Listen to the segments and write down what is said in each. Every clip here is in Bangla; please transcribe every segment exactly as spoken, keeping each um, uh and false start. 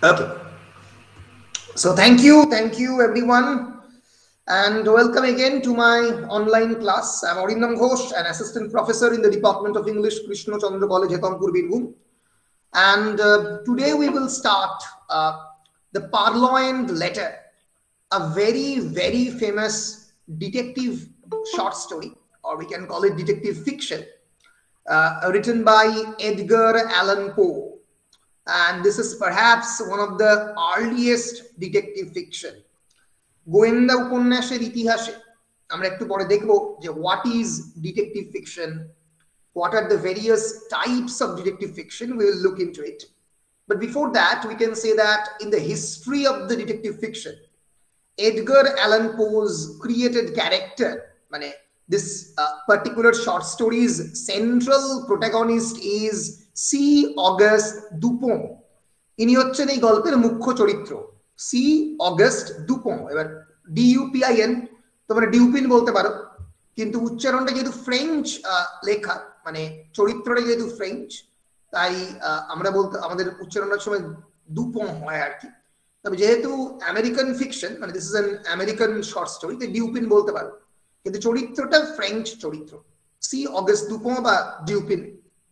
Okay. So thank you, thank you everyone, and welcome again to my online class. I'm Arindam Ghosh, an assistant professor in the Department of English, Krishna Chandra College, Hetampur, Birbhum. And uh, today we will start uh, the Purloined Letter, a very, very famous detective short story, or we can call it detective fiction, uh, written by Edgar Allan Poe. And this is perhaps one of the earliest detective fiction. গোয়েন্দা উপন্যাসের ইতিহাসে আমরা একটু পরে দেখব যে what is detective fiction, what are the various types of detective fiction. We will look into it. But before that, we can say that in the history of the detective fiction, Edgar Allan Poe's created character, মানে this uh, particular short story's central protagonist is C Auguste Dupin. ইনি হচ্ছেন এই গল্পের মুখ্য চরিত্র, সি অগাস্ট দুপোঁ। এবার ডিইউপিআইএন, তোমরা ডিউপিন বলতে পারো, কিন্তু উচ্চারণটা যেহেতু ফ্রেঞ্চ লেখা, মানে চরিত্রটা যেহেতু ফ্রেঞ্চ, তাই আমরা বলতে আমাদের উচ্চারণের সময় দুপোঁ হয় আর কি। তবে যেহেতু আমেরিকান ফিকশন, মানে this is an American short story, তাই ডিউপিন বলতে পারো, কিন্তু চরিত্রটা ফ্রেঞ্চ চরিত্র, সি অগাস্ট দুপোঁ বা ডিউপিন।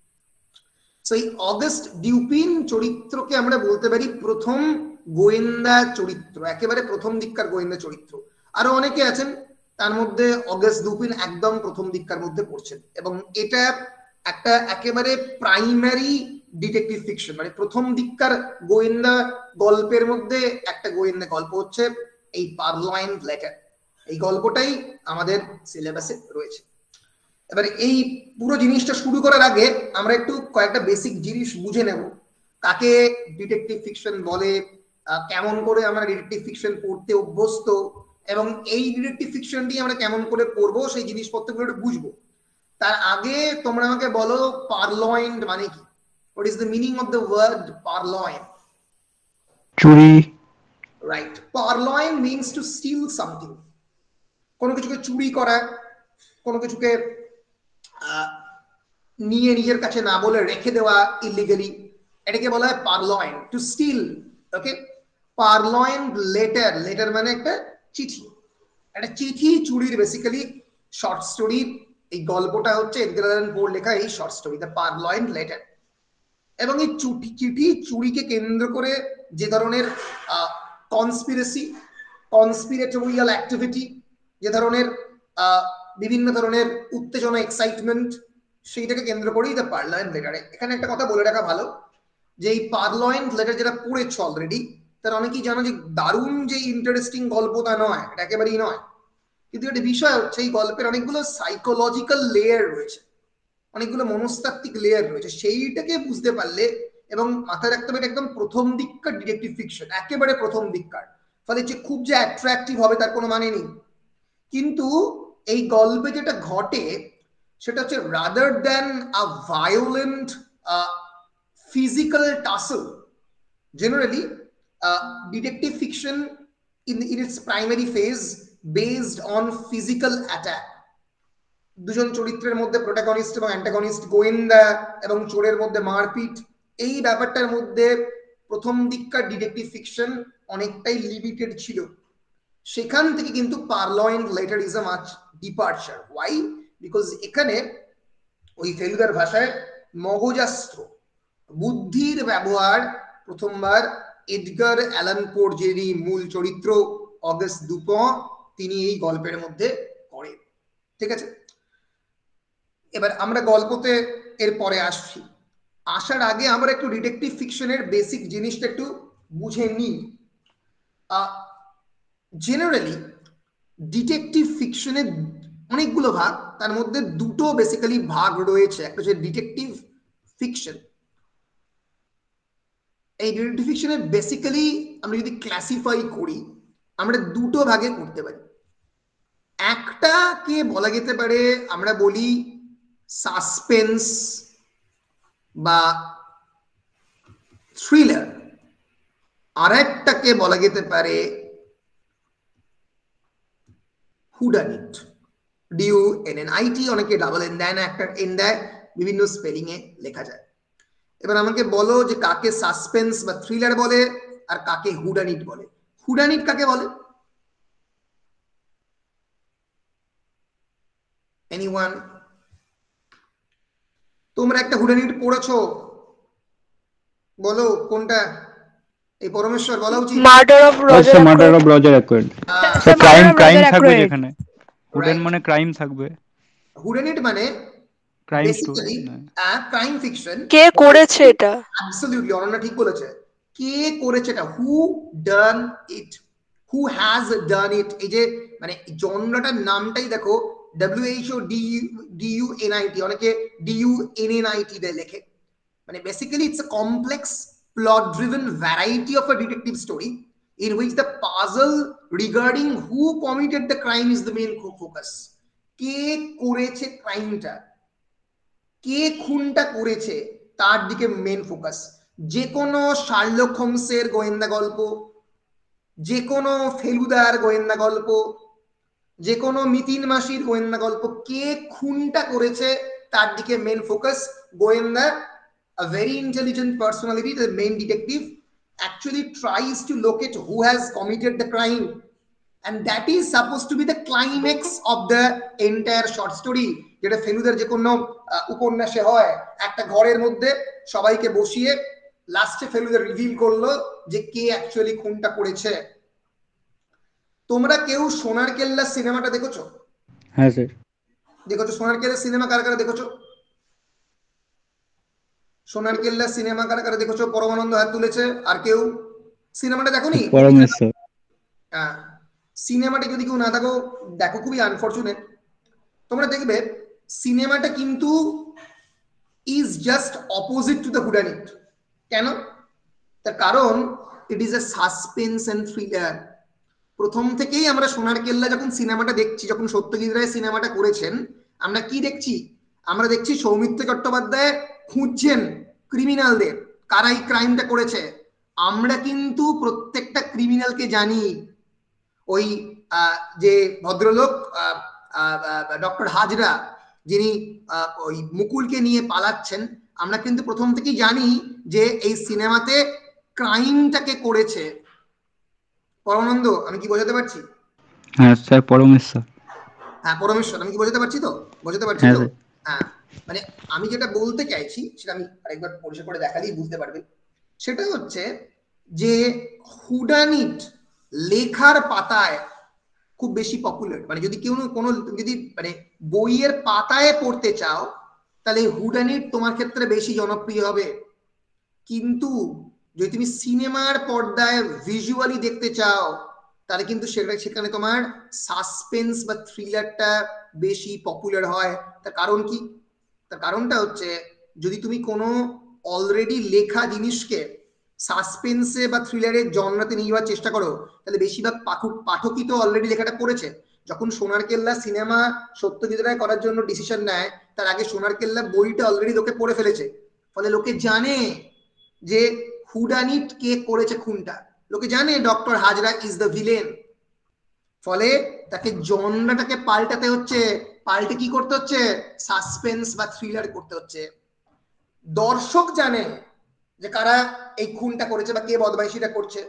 সো এই অগাস্ট ডিউপিন চরিত্রকে আমরা বলতে পারি প্রথম গোয়েন্দা চরিত্র, একেবারে প্রথম দিককার গোয়েন্দা চরিত্র। আরো অনেকে আছেন, তার মধ্যে অগাস্ট ডিউপিন একদম প্রথম দিককার মধ্যে পড়ছেন, এবং এটা একটা একেবারে প্রাইমারি ডিটেকটিভ ফিকশন, মানে প্রথম দিককার গোয়েন্দা গল্পের মধ্যে একটা গোয়েন্দা গল্প হচ্ছে এই পারলয়েন্ড লেটার। এই গল্পটাই আমাদের সিলেবাসে রয়েছে। এবার এই পুরো জিনিসটা শুরু করার আগে আমরা একটু কয়েকটা বেসিক জিনিস বুঝে নেব, কাকে ডিটেকটিভ ফিকশন বলে, কেমন করে আমরা ডিটেকটিভ ফিকশন পড়তে অভ্যস্ত, এবং এই ডিটেকটিভ ফিকশনটি আমরা কেমন করে পড়বো সেই জিনিসপত্রগুলো একটু বুঝবো। তার আগে তোমরা আমাকে বলো পারলয়েন্ড মানে কি? What is the meaning of the word purloin? চুরি। Right, purloin means to steal something. কোনো কিছুকে চুরি করা, কোনো কিছুকে নিয়ে নিজের কাছে না বলে রেখে দেওয়া ইলিগালি, এটাকে বলা হয় purloin, to steal. Okay, purloined letter, letter মানে একটা চিঠি, একটা চিঠি চুরির বেসিক্যালি শর্ট স্টোরি। এই গল্পটা হচ্ছে এডগার অ্যালান পোর লেখা এই short story the purloined letter. এবং এই চিঠি চুরিকে কেন্দ্র করে যে ধরনের কনস্পিরেসি, কনস্পিরেটোরিয়াল অ্যাক্টিভিটি, যে ধরনের বিভিন্ন ধরনের উত্তেজনা, এক্সাইটমেন্ট, সেইটাকে কেন্দ্র করেই দ্য পারলয়েন্ড লেটারে। এখানে একটা কথা বলে রাখা ভালো, যে এই পারলয়েন্ড লেটার যেটা পড়েছ অলরেডি, তার অনেকেই জানো যে দারুণ যে ইন্টারেস্টিং গল্প তা নয়, এটা একেবারেই নয়। কিন্তু একটা বিষয় হচ্ছে এই গল্পের অনেকগুলো সাইকোলজিক্যাল লেয়ার রয়েছে, অনেকগুলো মনস্তাত্ত্বিক লেয়ার রয়েছে। সেইটাকে বুঝতে পারলে এবং মাথায় রাখতে হবে একদম প্রথম দিককার ডিটেকটিভ ফিকশন, একেবারে প্রথম দিককার, ফলে যে খুব যে অ্যাট্রাকটিভ হবে তার কোনো মানে নেই। কিন্তু এই গল্পে যেটা ঘটে সেটা হচ্ছে rather than a violent physical tussle. Generally, uh, detective fiction in, in its primary phase based on physical attack. দুজন চরিত্রের মধ্যে, প্রোটাগনিস্ট এবং অ্যান্টাগনিস্ট, গোয়েন্দা এবং চোরের মধ্যে মারপিট, এই ব্যাপারটার মধ্যে প্রথম দিককার ডিটেকটিভ ফিকশন অনেকটাই লিমিটেড ছিল। সেখান থেকে কিন্তু purloined letter is a much departure. Why? Because এখানে ওই ফেলুদার ভাষায় মগজাস্ত্র, বুদ্ধির ব্যবহার প্রথমবার এডগার অ্যালান পোর, যিনি মূল চরিত্র অগাস্ট দুপোঁ, তিনি এই গল্পের মধ্যে করেন। ঠিক আছে, এবার আমরা গল্পতে এর পরে আসছি। আসার আগে আমরা একটু ডিটেকটিভ ফিকশনের বেসিক জিনিসটা একটু বুঝে নিই। জেনারেলি ডিটেকটিভ ফিকশনের অনেকগুলো ভাগ, তার মধ্যে দুটো বেসিক্যালি ভাগ রয়েছে। একটা হচ্ছে ডিটেকটিভ ফিকশন। এই ডিটেকটিভ ফিকশনের বেসিক্যালি আমরা যদি ক্লাসিফাই করি, আমরা দুটো ভাগে করতে পারি। একটাকে বলা যেতে পারে, আমরা বলি সাসপেন্স বা থ্রিলার, আর একটাকে বলা যেতে পারে whodunit, D U N N I T, অনেকে ডাবল এন দেয় না, একটা এন দেয়, বিভিন্ন স্পেলিং এ লেখা যায়। এবার আমাকে বলো যে কাকে সাসপেন্স বা থ্রিলার বলে আর কাকে হুডানিট বলে। হুডানিট কাকে বলে? এনিওয়ান? তোমরা একটা হুডানিট পড়েছো, বলো কোনটা? এই পরমেশ্বর বলা উচিত। মার্ডার অফ রজার আচ্ছা, murder of Roger Ackroyd. Sir crime crime থাকবে যেখানে হুডেন মানে ক্রাইম থাকবে। হুডানিট মানে crime basically a crime fiction. কে করেছে এটা? অ্যাবসলিউটলি, অনন্যা ঠিক বলেছে। কে করেছে এটা? Who done it, who has done it. এই যে মানে জনরাটার নামটাই দেখো, W H O D D U N I T, অনেকে D U N N I T দিয়ে লেখে। মানে basically it's a complex plot driven variety of a detective story in which the puzzle regarding who committed the crime is the main focus. কে করেছে ক্রাইমটা, কে খুনটা করেছে তার দিকে মেন ফোকাস। যে কোনো শার্লক হোমসের গোয়েন্দা গল্প, যে কোনো ফেলুদার গোয়েন্দা গল্প, যে কোনো মিতিন মাসির গোয়েন্দা গল্প, কে খুনটা করেছে তার দিকে মেন ফোকাস। গোয়েন্দা, a very intelligent personality, the main detective, actually tries to locate who has committed the crime, and that is supposed to be the climax of the entire short story. যেটা ফেলুদার যে কোনো উপন্যাসে হয়, একটা ঘরের মধ্যে সবাইকে বসিয়ে লাস্টে ফেলুদা রিভিল করলো যে কে অ্যাকচুয়ালি খুনটা করেছে। তোমরা কেউ সোনার কেল্লা সিনেমাটা দেখেছো? হ্যাঁ স্যার দেখেছো? সোনার কেল্লা সিনেমা কারা কারা দেখেছো? সোনার কেল্লা সিনেমা কারা কারা দেখেছো? পরমানন্দ হাত তুলেছে। আর কেউ সিনেমাটা দেখোনি? পরমেশ্বর। হ্যাঁ, সিনেমাটা যদি কেউ না দেখো, দেখো, খুবই আনফরচুনেট। তোমরা দেখবে সিনেমাটা কিন্তু is just opposite to the whodunit. কেন? তার কারণ it is a suspense and thriller. প্রথম থেকেই আমরা সোনার কেল্লা যখন সিনেমাটা দেখছি, যখন সত্যজিৎ রায় সিনেমাটা করেছেন, আমরা কি দেখছি? আমরা দেখছি সৌমিত্র চট্টোপাধ্যায় খুঁজছেন ক্রিমিনালদের, কারা এই ক্রাইমটা করেছে। আমরা কিন্তু প্রত্যেকটা ক্রিমিনালকে জানি। ওই যে ভদ্রলোক ডক্টর হাজরা, যিনি ওই মুকুলকে নিয়ে পালাচ্ছেন, আমরা কিন্তু প্রথম থেকেই জানি যে এই সিনেমাতে ক্রাইমটাকে করেছে। পরমানন্দ, আমি কি বোঝাতে পারছি? হ্যাঁ স্যার, পরমেশ্বর। হ্যাঁ পরমেশ্বর, আমি কি বোঝাতে পারছি তো? বোঝাতে পারছি তো? হ্যাঁ, মানে আমি যেটা বলতে চাইছি সেটা আমি আরেকবার পরিষ্কার করে দেখালেই বুঝতে পারবে। সেটা হচ্ছে যে হুডানিট লেখার পাতায় খুব বেশি পপুলার। মানে যদি কেউ কোনো যদি মানে বইয়ের পাতায় পড়তে চাও, তাহলে হুডানিট তোমার ক্ষেত্রে বেশি জনপ্রিয় হবে। কিন্তু যদি তুমি সিনেমার পর্দায় ভিজুয়ালি দেখতে চাও, তাহলে কিন্তু সেটা সেখানে তোমার সাসপেন্স বা থ্রিলারটা বেশি পপুলার হয়। তার কারণ কি? তার কারণটা হচ্ছে, যদি তুমি কোনো অলরেডি লেখা জিনিসকে সাসপেন্সে বা থ্রিলারের জনরাতে নিয়ে যাওয়ার চেষ্টা করো, তাহলে বেশিরভাগ পাঠক পাঠকই তো অলরেডি লেখাটা পড়েছে। যখন সোনার কেল্লা সিনেমা সত্যজিৎ রায় করার জন্য ডিসিশন নেয়, তার আগে সোনার কেল্লা বইটা অলরেডি লোকে পড়ে ফেলেছে। ফলে লোকে জানে যে হুডানিট কে করেছে খুনটা। লোকে জানে doctor Hazra is the villain. ফলে তাকে জনরাটাকে পাল্টাতে হচ্ছে, পাল্টে কি করতে হচ্ছে? সাসপেন্স বা থ্রিলার করতে হচ্ছে। দর্শক জানে যে কারা এই খুনটা করেছে বা কে বদমাইশিটা করছে।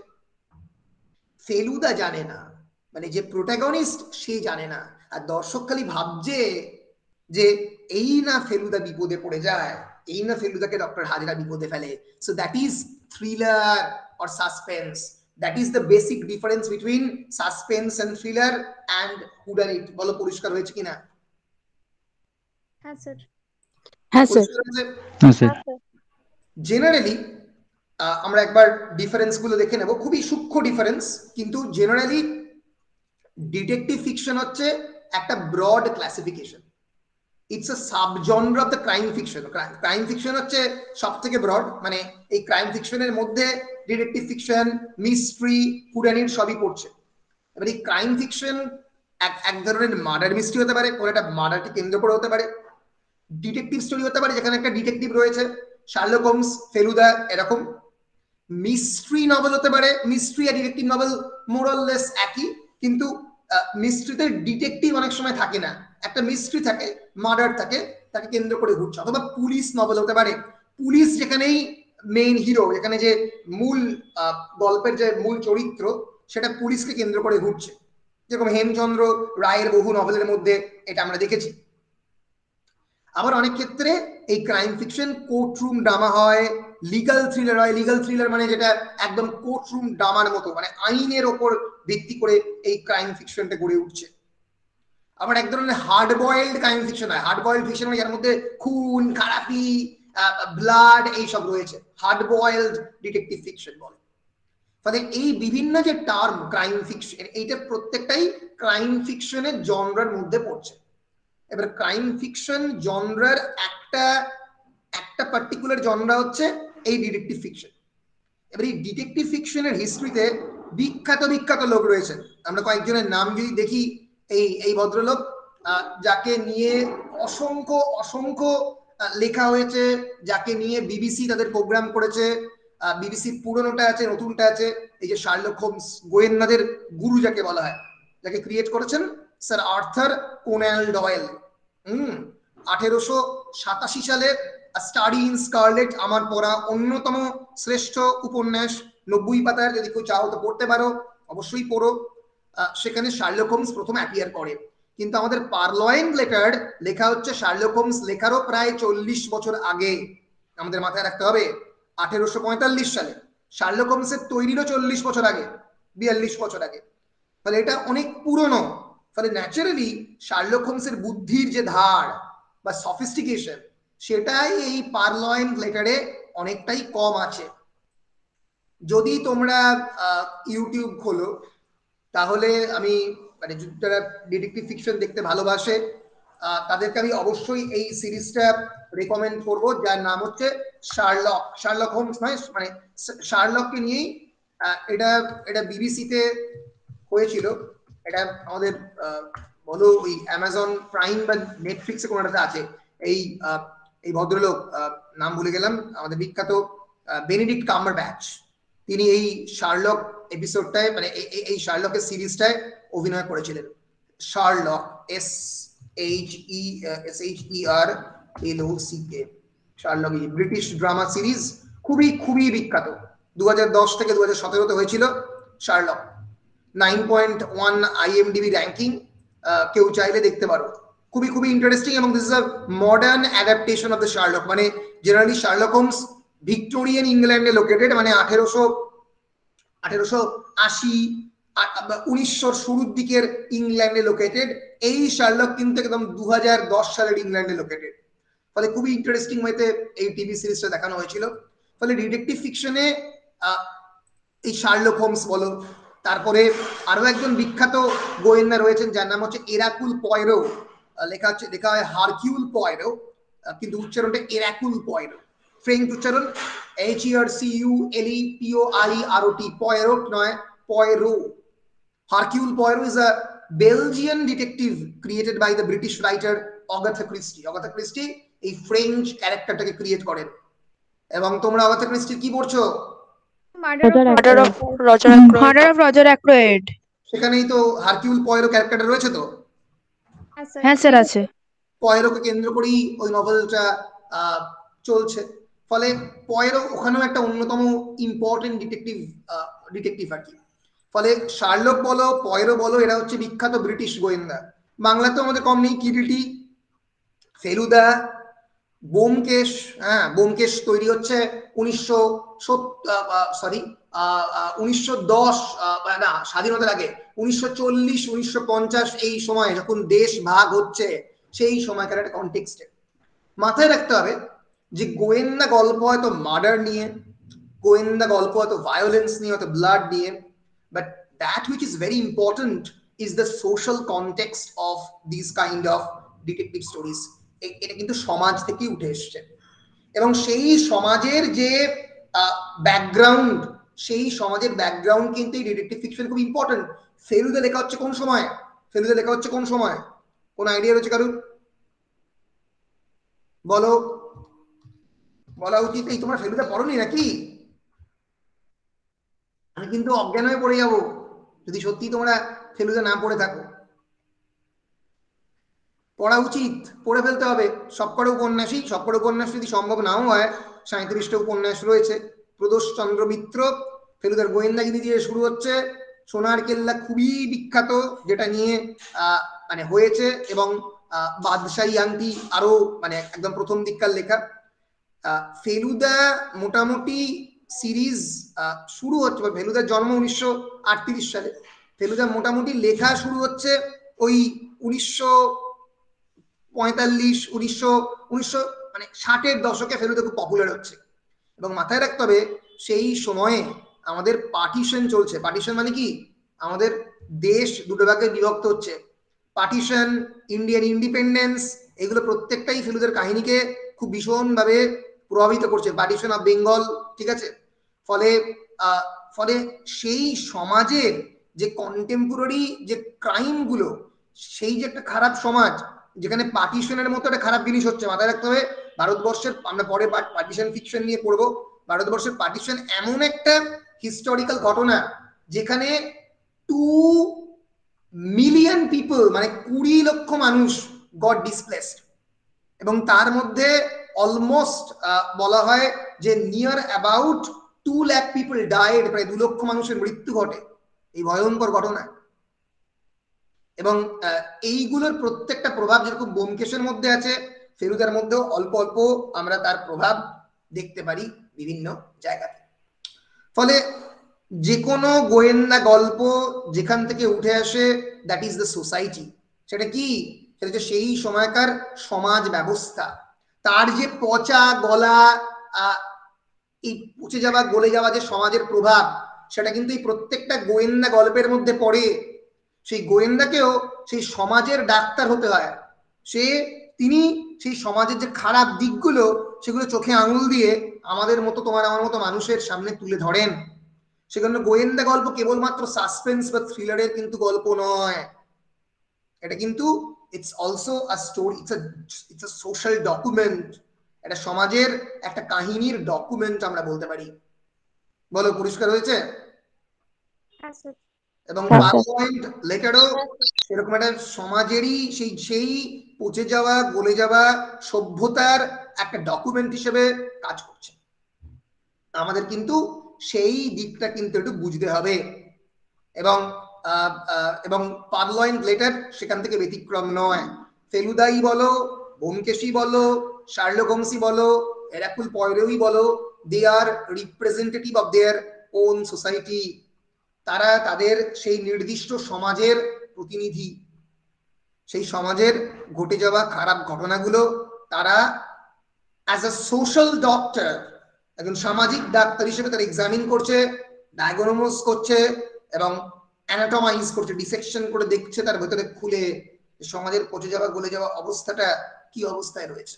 ফেলুদা জানে না, মানে যে প্রোটাগনিস্ট সে জানে না। আর দর্শক খালি ভাবছে যে এই না ফেলুদা বিপদে পড়ে যায়, এই না ফেলুদাকে ডক্টর হাজরা বিপদে ফেলে। So that is thriller or suspense. That is the basic difference between suspense and thriller and whodunit. বলো পরিষ্কার হয়েছে কিনা? হ্যাঁ স্যার। হ্যাঁ স্যার। হ্যাঁ স্যার। জেনারেলি আমরা একবার ডিফারেন্স গুলো দেখে নেব, খুবই সূক্ষ্ম ডিফারেন্স। কিন্তু জেনারেলি ডিটেকটিভ ফিকশন হচ্ছে একটা broad classification. It's a subgenre of the crime fiction. Crime fiction হচ্ছে সব থেকে ব্রড। মানে এই ক্রাইম ফিকশনের মধ্যে ডিটেকটিভ ফিকশন, মিস্ট্রি, হুডানিট সবই পড়ছে। এবার এই ক্রাইম ফিকশন এক এক ধরনের মার্ডার মিস্ট্রি হতে পারে, কোনো একটা মার্ডারকে কেন্দ্র করে হতে পারে। ডিটেকটিভ স্টোরি হতে পারে যেখানে একটা ডিটেকটিভ রয়েছে, শার্লক হোমস, ফেলুদা, এরকম। মিস্ট্রি নভেল হতে পারে। মিস্ট্রি আর ডিটেকটিভ নভেল মোরাললেস একই, কিন্তু মিস্ট্রিতে ডিটেকটিভ অনেক সময় থাকে না, একটা মিস্ট্রি থাকে, মার্ডার থাকে, তাকে কেন্দ্র করে ঘুরছে। অথবা পুলিশ নভেল হতে পারে, পুলিশ যেখানেই মেইন হিরো, এখানে যে মূল গল্পের যে মূল চরিত্র সেটা পুলিশকে কেন্দ্র করে ঘুরছে, যেরকম হেমচন্দ্র রায়ের বহু নভেলের মধ্যে এটা আমরা দেখেছি। আবার অনেক ক্ষেত্রে এই ক্রাইম ফিকশন কোর্টরুম ড্রামা হয়, লিগাল থ্রিলার হয়। লিগাল থ্রিলার মানে যেটা একদম কোর্টরুম ড্রামার মতো, মানে আইনের ওপর ভিত্তি করে এই ক্রাইম ফিকশনটা গড়ে উঠছে। আবার এক ধরনের হার্ড বয়েলড ক্রাইম ফিকশন হয়। হার্ড বয়েলড ফিকশন মানে যার মধ্যে খুন খারাপি ব্লাড এইসব রয়েছে, হার্ড বয়েলড ডিটেকটিভ ফিকশন বলে। ফলে এই বিভিন্ন যে টার্ম ক্রাইম ফিকশন, এইটা প্রত্যেকটাই ক্রাইম ফিকশনের জনরার মধ্যে পড়ছে। এবার ক্রাইম ফিকশন জনরার একটা একটা পার্টিকুলার জনরা হচ্ছে এই ডিটেকটিভ ফিকশন। এবার এই ডিটেকটিভ ফিকশনের হিস্ট্রিতে বিখ্যাত বিখ্যাত লোক রয়েছেন। আমরা কয়েকজনের নাম যদি দেখি, এই এই ভদ্রলোক যাকে নিয়ে অসংখ্য অসংখ্য লেখা হয়েছে, যাকে নিয়ে বিবিসি তাদের প্রোগ্রাম করেছে, বিবিসির পুরনোটা আছে, নতুনটা আছে। এই যে শার্লক হোমস, গোয়েন্দাদের গুরু যাকে বলা হয়, যাকে ক্রিয়েট করেছেন স্যার আর্থার কোন্যান ডয়েল। হম আঠেরোশো সাতাশি সালে স্টাডি ইন স্কারলেট আমার পড়া অন্যতম শ্রেষ্ঠ উপন্যাস, নব্বই পাতার, যদি কেউ চাও তো পড়তে পারো, অবশ্যই পড়ো। সেখানে শার্লক হোমস প্রথম অ্যাপিয়ার করে। কিন্তু আমাদের পারলয়েন লেটার লেখা হচ্ছে শার্লক হোমস লেখারও প্রায় চল্লিশ বছর আগে। আমাদের মাথায় রাখতে হবে আঠেরোশো পঁয়তাল্লিশ সালে, শার্লক হোমসের তৈরিরও চল্লিশ বছর আগে, বিয়াল্লিশ বছর আগে। ফলে এটা অনেক পুরনো। ফলে ন্যাচারালি শার্লক হোমসের বুদ্ধির যে ধার বা সফিস্টিকেশন, সেটাই এই পারলয়েন লেটারে অনেকটাই কম আছে। যদি তোমরা ইউটিউব খোলো, তাহলে আমি মানে যারা ডিটেকটিভ ফিকশন দেখতে ভালোবাসে তাদেরকে আমি অবশ্যই এই সিরিজটা রেকমেন্ড করব, যার নাম হচ্ছে শার্লক। শার্লক হোমস নয়, মানে শার্লককে নিয়েই এটা এটা বিবিসিতে হয়েছিল। এটা আমাদের বলো ওই অ্যামাজন প্রাইম বা নেটফ্লিক্সে কোনোটাতে আছে। এই এই ভদ্রলোক, নাম ভুলে গেলাম, আমাদের বিখ্যাত বেনেডিক্ট কাম্বারব্যাচ, তিনি এই শার্লক এপিসোডটায় মানে এই শার্লকের সিরিজটায় অভিনয় করেছিলেন। Sherlock, S H E S H E R L O C K, Sherlock, British drama series, খুবই খুবই বিখ্যাত। দু হাজার দশ থেকে দু হাজার সতেরোতে হয়েছিল শার্লক। Nine point one IMDb ranking, কেউ চাইলে দেখতে পারো, খুবই খুবই ইন্টারেস্টিং। এবং this is a modern adaptation of the Sherlock. মানে জেনারেলি শার্লক হোমস ভিক্টোরিয়ান ইংল্যান্ডে লোকেটেড, মানে আঠেরোশো আঠেরোশো আশি উনিশশোর শুরুর দিকের ইংল্যান্ডে লোকেটেড। এই শার্লক কিন্তু একদম দু হাজার দশ সালের ইংল্যান্ডে লোকেটেড। ফলে খুবই ইন্টারেস্টিং ওয়েতে এই টিভি সিরিজটা দেখানো হয়েছিল। ফলে ডিটেকটিভ ফিকশনে এই শার্লক হোমস বলো, তারপরে আরো একজন বিখ্যাত গোয়েন্দা রয়েছেন যার নাম হচ্ছে এরাকুল পয়রো। লেখা হচ্ছে লেখা হয় হারকিউল পয়রো, কিন্তু উচ্চারণটা এরাকুল পয়রো। ফ্রেঞ্চ উচ্চারণ H E R C U L E P O R E R O T, Poirot নয়, Poirot. Hercule Poirot is a Belgian detective created by the British writer Agatha Christie. Agatha Christie এই ফ্রেঞ্চ ক্যারেক্টারটাকে ক্রিয়েট করেন। এবং তোমরা অগাথা ক্রিস্টি কি পড়ছো? সেখানেই তো হারকিউল পয়রো ক্যারেক্টারটা রয়েছে। তো হ্যাঁ স্যার আছে। পয়রোকে কেন্দ্র করেই ওই নভেলটা চলছে। ফলে পয়রো ওখানেও একটা অন্যতম ইম্পর্টেন্ট ডিটেকটিভ ডিটেকটিভ আর কি। ফলে শার্লক বলো, পয়রো বলো, এরা হচ্ছে বিখ্যাত ব্রিটিশ গোয়েন্দা। বাংলাতেও আমাদের কম নেই, কিরিটি, ফেলুদা, ব্যোমকেশ। হ্যাঁ, ব্যোমকেশ তৈরি হচ্ছে উনিশশো সরি উনিশশো দশ না, স্বাধীনতার আগে উনিশশো চল্লিশ উনিশশো পঞ্চাশ এই সময় যখন দেশ ভাগ হচ্ছে, সেই সময়কার একটা কনটেক্সটে। মাথায় রাখতে হবে যে গোয়েন্দা গল্প হয়তো মার্ডার নিয়ে, গোয়েন্দা গল্প হয়তো ভায়োলেন্স নিয়ে, হয়তো ব্লাড নিয়ে, but that which is very important is the social context of this kind of detective stories. এটা কিন্তু সমাজ থেকেই উঠে এসছে, এবং সেই সমাজের যে ব্যাকগ্রাউন্ড, সেই সমাজের ব্যাকগ্রাউন্ড কিন্তু এই ডিটেকটিভ ফিকশন খুব ইম্পর্টেন্ট। ফেলুদা লেখা হচ্ছে কোন সময়? ফেলুদা লেখা হচ্ছে কোন সময়? কোন আইডিয়া রয়েছে কারুর? বলো, বলা উচিত। এই তোমরা ফেলুদা পড়োনি নাকি? আমি কিন্তু অজ্ঞান হয়ে পড়ে যাবো যদি সত্যি তোমরা ফেলুদা না পড়ে থাকো। পড়া উচিত, পড়ে ফেলতে হবে। সবকটা উপন্যাসই, সবকটা উপন্যাস যদি সম্ভব নাও হয় সাঁইত্রিশটা উপন্যাস রয়েছে। প্রদোষ চন্দ্র মিত্র, ফেলুদার গোয়েন্দাগিরি দিয়ে শুরু হচ্ছে। সোনার কেল্লা খুবই বিখ্যাত, যেটা নিয়ে আহ মানে হয়েছে, এবং বাদশাহী আংটি আরো মানে একদম প্রথম দিককার লেখা। ফেলুদা মোটামুটি সিরিজ শুরু হচ্ছে, ফেলুদার জন্ম উনিশশো আটত্রিশ সালে, ফেলুদা মোটামুটি লেখা শুরু হচ্ছে ওই উনিশশো পঁয়তাল্লিশ উনিশশো উনিশশো মানে ষাটের দশকে ফেলুদা খুব পপুলার হচ্ছে। এবং মাথায় রাখতে হবে সেই সময়ে আমাদের পার্টিশন চলছে। পার্টিশন মানে কি, আমাদের দেশ দুটো ভাগে বিভক্ত হচ্ছে। পার্টিশন, ইন্ডিয়ান ইন্ডিপেন্ডেন্স, এগুলো প্রত্যেকটাই ফেলুদার কাহিনীকে খুব ভীষণভাবে প্রভাবিত করছে। পার্টিশন অফ বেঙ্গল, ঠিক আছে। ফলে ফলে সেই সমাজের যে কন্টেম্পোরারি যে ক্রাইমগুলো, সেই যে একটা খারাপ সমাজ যেখানে পার্টিশনের মতো একটা খারাপ জিনিস হচ্ছে, মাথায় রাখতে হবে ভারতবর্ষের, আমরা পরে পার্টিশন ফিকশন নিয়ে পড়বো, ভারতবর্ষের পার্টিশন এমন একটা হিস্টোরিক্যাল ঘটনা যেখানে টু মিলিয়ন পিপল মানে কুড়ি লক্ষ মানুষ গট ডিসপ্লেসড, এবং তার মধ্যে অলমোস্ট বলা হয় যে near about two lakh people died, প্রায় দু লক্ষ মানুষের মৃত্যু ঘটে এই ভয়ঙ্কর ঘটনা। এবং এইগুলোর প্রত্যেকটা প্রভাব যেরকম ব্যোমকেশের মধ্যে আছে, ফেলুদার মধ্যেও অল্প অল্প আমরা তার প্রভাব দেখতে পারি বিভিন্ন জায়গাতে। ফলে যে কোনো গোয়েন্দা গল্প যেখান থেকে উঠে আসে, দ্যাট ইজ দ্য সোসাইটি। সেটা কি, সেটা হচ্ছে সেই সময়কার সমাজ ব্যবস্থা। তার যে পচা গলা, এই পচে যাওয়া গলে যাওয়া যে সমাজের প্রভাব, সেটা কিন্তু এই প্রত্যেকটা গোয়েন্দা গল্পের মধ্যে পড়ে। সেই গোয়েন্দাকেও সেই সমাজের ডাক্তার হতে হয়। সে তিনি সেই সমাজের যে খারাপ দিকগুলো, সেগুলো চোখে আঙুল দিয়ে আমাদের মতো, তোমার আমার মতো মানুষের সামনে তুলে ধরেন। সেজন্য গোয়েন্দা গল্প কেবলমাত্র সাসপেন্স বা থ্রিলারের কিন্তু গল্প নয়, এটা কিন্তু it's also a story, it's a it's a social document. এটা সমাজের একটা কাহিনীর ডকুমেন্ট আমরা বলতে পারি। বলো, পরিষ্কার হয়েছে? এবং পার্লামেন্ট লেটারও সেরকম একটা সমাজেরই সেই সেই পচে যাওয়া গলে যাওয়া সভ্যতার একটা ডকুমেন্ট হিসেবে কাজ করছে। আমাদের কিন্তু সেই দিকটা কিন্তু একটু বুঝতে হবে। এবং এবং পার্লামেন্ট লেটার সেখান থেকে ব্যতিক্রম নয়। ফেলুদাই বলো, ব্যোমকেশই বলো, শার্লক হোমসই বলো, হেরাকুল পয়রোই বলো, they are representative of their own society. তারা তাদের সেই নির্দিষ্ট সমাজের প্রতিনিধি। সেই সমাজের ঘটে যাওয়া খারাপ ঘটনাগুলো তারা অ্যাজ আ সোশ্যাল ডক্টর, একজন সামাজিক ডাক্তার হিসেবে তারা এক্সামিন করছে, ডায়াগনোস করছে এবং অ্যানাটমাইজ করছে, ডিসেকশন করে দেখছে তার ভেতরে খুলে সমাজের পচে যাওয়া গলে যাওয়া অবস্থাটা কি অবস্থায় রয়েছে।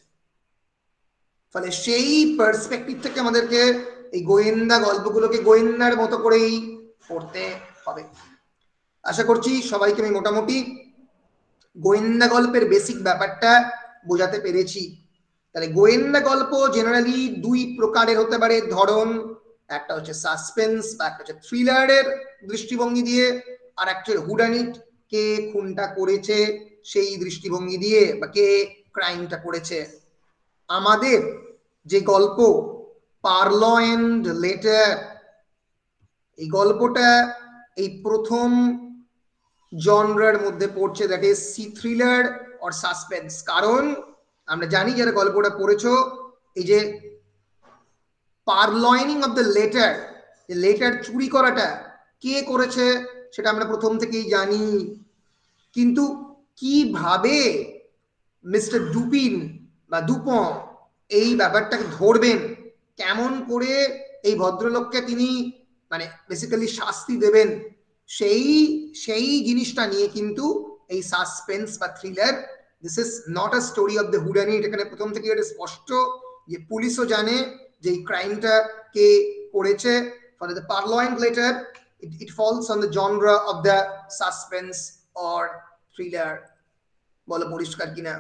ফলে সেই পার্সপেক্টিভ থেকে আমাদেরকে এই গোয়েন্দা গল্পগুলোকে গোয়েন্দার মতো করেই পড়তে হবে। আশা করছি সবাইকে আমি মোটামুটি গোয়েন্দা গল্পের বেসিক ব্যাপারটা বোঝাতে পেরেছি। তাহলে গোয়েন্দা গল্প জেনারেলি দুই প্রকারের হতে পারে ধরন। একটা হচ্ছে সাসপেন্স বা একটা হচ্ছে থ্রিলারের দৃষ্টিভঙ্গি দিয়ে, আর একটা হুডানিট, কে খুনটা করেছে সেই দৃষ্টিভঙ্গি দিয়ে, বা কে ক্রাইমটা করেছে। আমাদের যে গল্প পার্লামেন্ট লেটার, এই গল্পটা এই প্রথম জনরার মধ্যে পড়ছে, that is the thriller or suspense. কারণ আমরা জানি যারা গল্পটা পড়েছো, এই যে purloining of the letter, letter চুরি করাটা কে করেছে সেটা আমরা প্রথম থেকেই জানি। কিন্তু কিভাবে মিস্টার ডুপিন বা দুপন এই ব্যাপারটাকে ধরবেন, কেমন করে এই ভদ্রলোককে তিনি মানে বেসিক্যালি শাস্তি দেবেন, সেই সেই জিনিসটা নিয়ে কিন্তু এই সাসপেন্স বা thriller. This is not a story of the whodunit. এখানে প্রথম থেকে এটা স্পষ্ট যে পুলিশও জানে যে এই ক্রাইমটা কে করেছে। ফলে the purloined letter it, it falls on the genre of the suspense or thriller. বলো পরিষ্কার কিনা?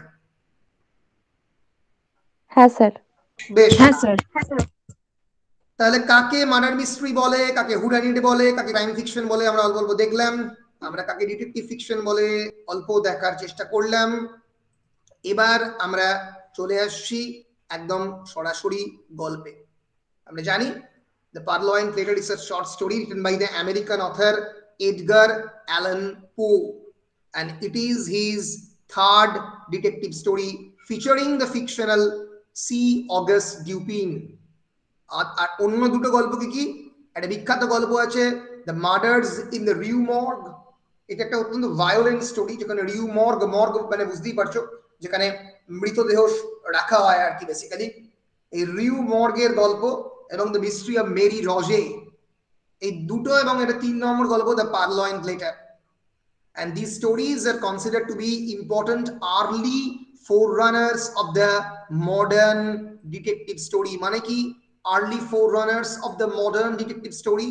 হ্যাঁ স্যার। বেশ, হ্যাঁ স্যার। তাহলে কাকে মার্ডার মিস্ট্রি বলে, কাকে হুডানিট বলে, কাকে ক্রাইম ফিকশন বলে আমরা অল্প অল্প দেখলাম। আমরা কাকে ডিটেকটিভ ফিকশন বলে অল্প দেখার চেষ্টা করলাম। এবার আমরা চলে আসছি একদম সরাসরি গল্পে। আমরা জানি The Purloined Letter is a short story written by the American author Edgar Allan Poe, and it is his third detective story featuring the fictional C. August Dupin. আর অন্য দুটো গল্প কি কি? একটা বিখ্যাত গল্প আছে the murders in the Rue Morgue. এটা একটা অত্যন্ত ভায়োলেন্ট স্টোরি, যেখানে রিউ মর্গ, মর্গ মানে বুঝতেই পারছো যেখানে মৃতদেহ রাখা হয় আর কি বেসিক্যালি। এই রিউ মর্গের গল্প এবং দ্য মিস্ট্রি অফ মেরি রজে, এই দুটো এবং এটা তিন নম্বর গল্প the purloined letter. And these stories are considered to be important early forerunners of the modern detective story. মানে কি early forerunners of the modern detective story?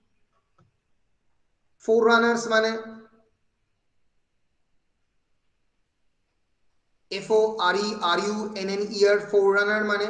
Forerunners মানে F O R E R U N N E R, forerunner মানে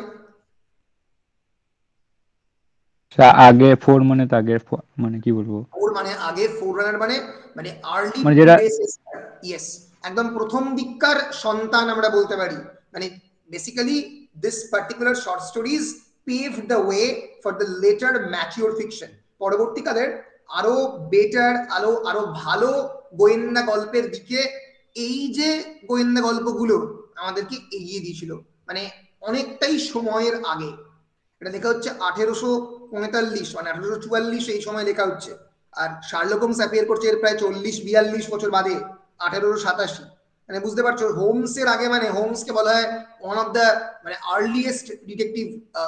আগে, ফোর মানে তো আগে, মানে কি বলবো, ফোর মানে আগে, ফোররানার মানে মানে আর্লি মানে যেটা, ইয়েস, একদম প্রথম দিককার সন্তান আমরা বলতে পারি। মানে basically this particular short stories paved the way for the later mature fiction. পরবর্তীকালের আরো বেটার, আরো আরো ভালো গোয়েন্দা গল্পের দিকে এই যে গোয়েন্দা গল্পগুলো আমাদেরকে এগিয়ে দিয়েছিল, মানে অনেকটাই সময়ের আগে। এটা লেখা হচ্ছে আঠেরোশো পঁয়তাল্লিশ মানে আঠারোশো চুয়াল্লিশ এই সময় লেখা হচ্ছে, আর শার্লক হোমস অ্যাপিয়ার করছে এর প্রায় চল্লিশ বিয়াল্লিশ বছর বাদে আঠারোশো সাতাশি। মানে বুঝতে পারছো হোমসের আগে, মানে হোমসকে বলা হয় ওয়ান অফ দ্য মানে earliest detective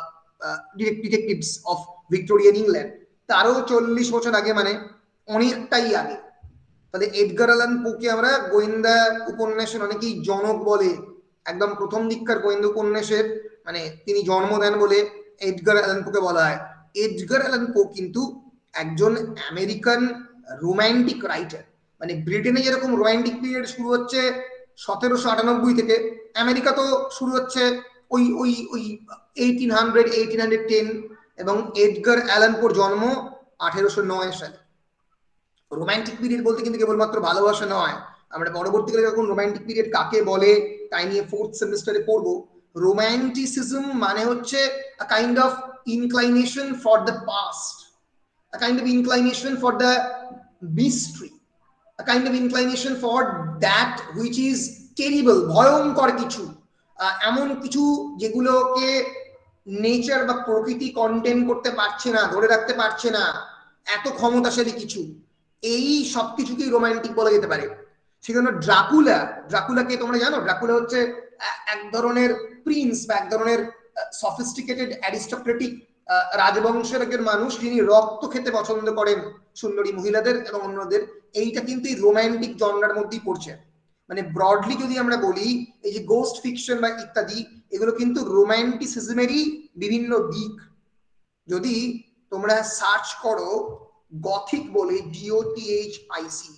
detectives of Victorian England, তারও চল্লিশ বছর আগে, মানে অনেকটাই আগে। তাহলে এডগার অ্যালান পোকে আমরা গোয়েন্দা উপন্যাসের অনেকেই জনক বলে, একদম প্রথম দিককার গোয়েন্দা উপন্যাসের মানে তিনি জন্ম দেন বলে এডগার অ্যালান পোকে বলা হয়। এডগার অ্যালান পো কিন্তু একজন আমেরিকান রোম্যান্টিক রাইটার। মানে ব্রিটেনে যেরকম রোম্যান্টিক পিরিয়ড শুরু হচ্ছে সতেরোশো আটানব্বই থেকে, আমেরিকা তো শুরু হচ্ছে ওই ওই ওই eighteen hundred eighteen hundred ten, এবং এডগার অ্যালান পোর জন্ম আঠেরোশো নয় সালে। রোম্যান্টিক পিরিয়ড বলতে কিন্তু কেবলমাত্র ভালোবাসা নয়, আমরা পরবর্তীকালে যখন রোম্যান্টিক পিরিয়ড কাকে বলে তাই নিয়ে ফোর্থ সেমিস্টারে পড়বো। রোম্যান্টিসিজম মানে হচ্ছে a kind of inclination for the past, a kind of inclination for the mystery, a kind of inclination for that which is terrible, ভয়ঙ্কর কিছু, এমন কিছু যেগুলোকে নেচার বা প্রকৃতি কন্টেন করতে পারছে না, ধরে রাখতে পারছে না, এত ক্ষমতাশালী কিছু, এই সবকিছুকেই রোমান্টিক বলা যেতে পারে। সেজন্য ড্রাকুলা, ড্রাকুলাকে তোমরা জানো, ড্রাকুলা হচ্ছে এক ধরনের প্রিন্স বা এক ধরনের সফিস্টিকেটেড অ্যারিস্টোক্রেটিক রাজবংশের একজন মানুষ যিনি রক্ত খেতে পছন্দ করেন সুন্দরী মহিলাদের এবং অন্যদের। এইটা কিন্তু এই রোম্যান্টিক জনরার মধ্যেই পড়ছে। মানে ব্রডলি যদি আমরা বলি এই যে গোস্ট ফিকশন বা ইত্যাদি, এগুলো কিন্তু রোম্যান্টিসিজমেরই বিভিন্ন দিক। যদি তোমরা সার্চ করো গথিক বলে, D O T H I C,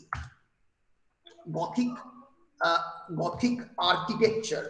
gothic gothic architecture,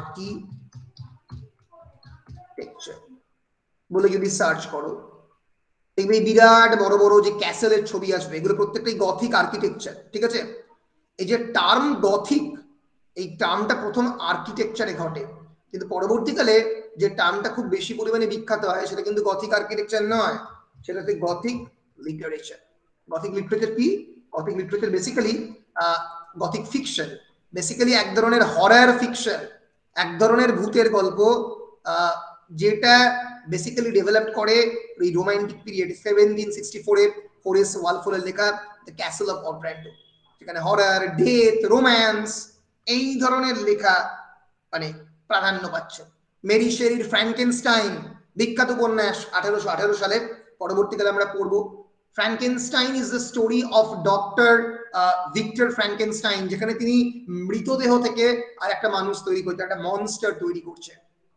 architecture বলে যদি সার্চ করো দেখবে বিরাট বড় বড় যে ক্যাসেলের ছবি আসবে, এগুলো প্রত্যেকটাই গথিক আর্কিটেকচার। ঠিক আছে, এই যে টার্ম গথিক, এই টার্মটা প্রথম আর্কিটেকচারে ঘটে, কিন্তু পরবর্তীকালে যে টার্মটা খুব বেশি পরিমাণে বিখ্যাত হয় সেটা কিন্তু গথিক আর্কিটেকচার নয়, সেটা হচ্ছে গথিক লিটারেচার। গথিক লিটারেচার কি? Gothic literature basically gothic fiction, basically এক ধরনের হরার ফিকশন, এক ধরনের ভূতের গল্প, যেটা বেসিক্যালি ডেভেলপ করে এই romantic period seventeen sixty four এ হোরেস ওয়ালপোলের লেখা দ্য ক্যাসেল অফ অট্রান্টো, যেখানে হরার, ডেথ, রোম্যান্স এই ধরনের লেখা মানে প্রাধান্য পাচ্ছে। মেরি শেরির ফ্র্যাঙ্কেনস্টাইন বিখ্যাত উপন্যাস আঠারোশো আঠারো সালে, পরবর্তীকালে আমরা পড়বো। Frankenstein is the story of doctor Victor Frankenstein, যেখানে তিনি মৃতদেহ থেকে আর একটা মানুষ তৈরি করছে, একটা মনস্টার তৈরি করছে।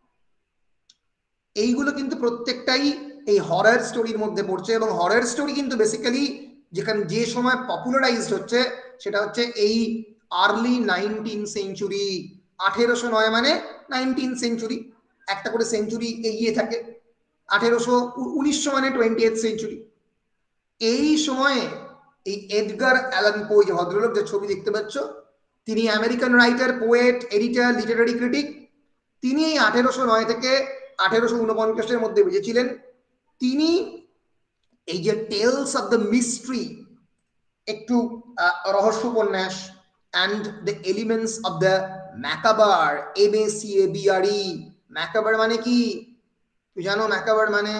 এইগুলো কিন্তু প্রত্যেকটাই এই হরার স্টোরির মধ্যে পড়ছে, এবং হরার স্টোরি কিন্তু বেসিক্যালি যেখানে যে সময় পপুলারাইজড হচ্ছে সেটা হচ্ছে এই আর্লি নাইনটিন সেঞ্চুরি। আঠেরোশো নয় মানে নাইনটিন সেঞ্চুরি, একটা করে সেঞ্চুরি এগিয়ে থাকে। আঠেরোশো উনিশশো মানে টোয়েন্টি এইথ সেঞ্চুরি। এই সময়ে এই এডগার অ্যালান পো, যে ভদ্রলোক যে ছবি দেখতে পাচ্ছ, তিনি American writer, poet, editor, literary critic, তিনি এই আঠেরোশো নয় থেকে আঠেরোশো উনপঞ্চাশের মধ্যে বেঁচেছিলেন। তিনি এই যে টেলস অফ দ্য মিস্ট্রি, একটু রহস্য উপন্যাস, and the elements of the macabre, M A C A B R E, macabre মানে কি তুই জানো? macabre মানে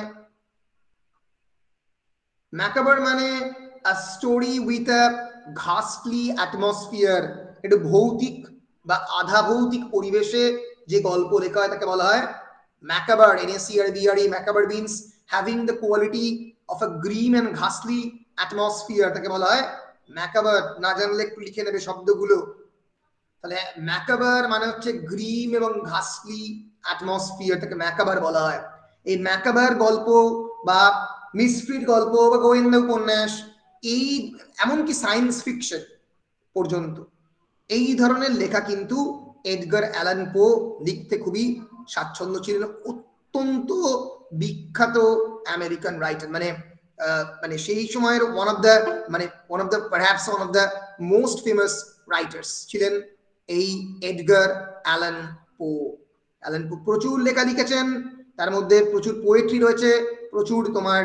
macabre মানে a story with a ghastly atmosphere, একটু ভৌতিক বা আধা ভৌতিক পরিবেশে যে গল্প লেখা হয় তাকে বলা হয় macabre, M A C A B R E. macabre means having the quality of a grim and ghastly atmosphere, তাকে বলা হয় macabre। না জানলে একটু লিখে নেবে শব্দগুলো। তাহলে macabre মানে হচ্ছে গ্রিম এবং ঘাসলি অ্যাটমসফিয়ার, তাকে macabre বলা হয়। এই macabre গল্প বা মিস্ট্রির গল্প বা গোয়েন্দা উপন্যাস, এই এমনকি সায়েন্স ফিকশন পর্যন্ত এই ধরনের লেখা কিন্তু এডগার অ্যালান পো লিখতে খুবই স্বাচ্ছন্দ্য ছিলেন। অত্যন্ত বিখ্যাত আমেরিকান রাইটার, মানে মানে সেই সময়ের ওয়ান অফ দ্য মানে one of the perhaps one of the most famous writers ছিলেন এই এডগার অ্যালান পো। অ্যালান পো প্রচুর লেখা লিখেছেন, তার মধ্যে প্রচুর পোয়েট্রি রয়েছে, প্রচুর তোমার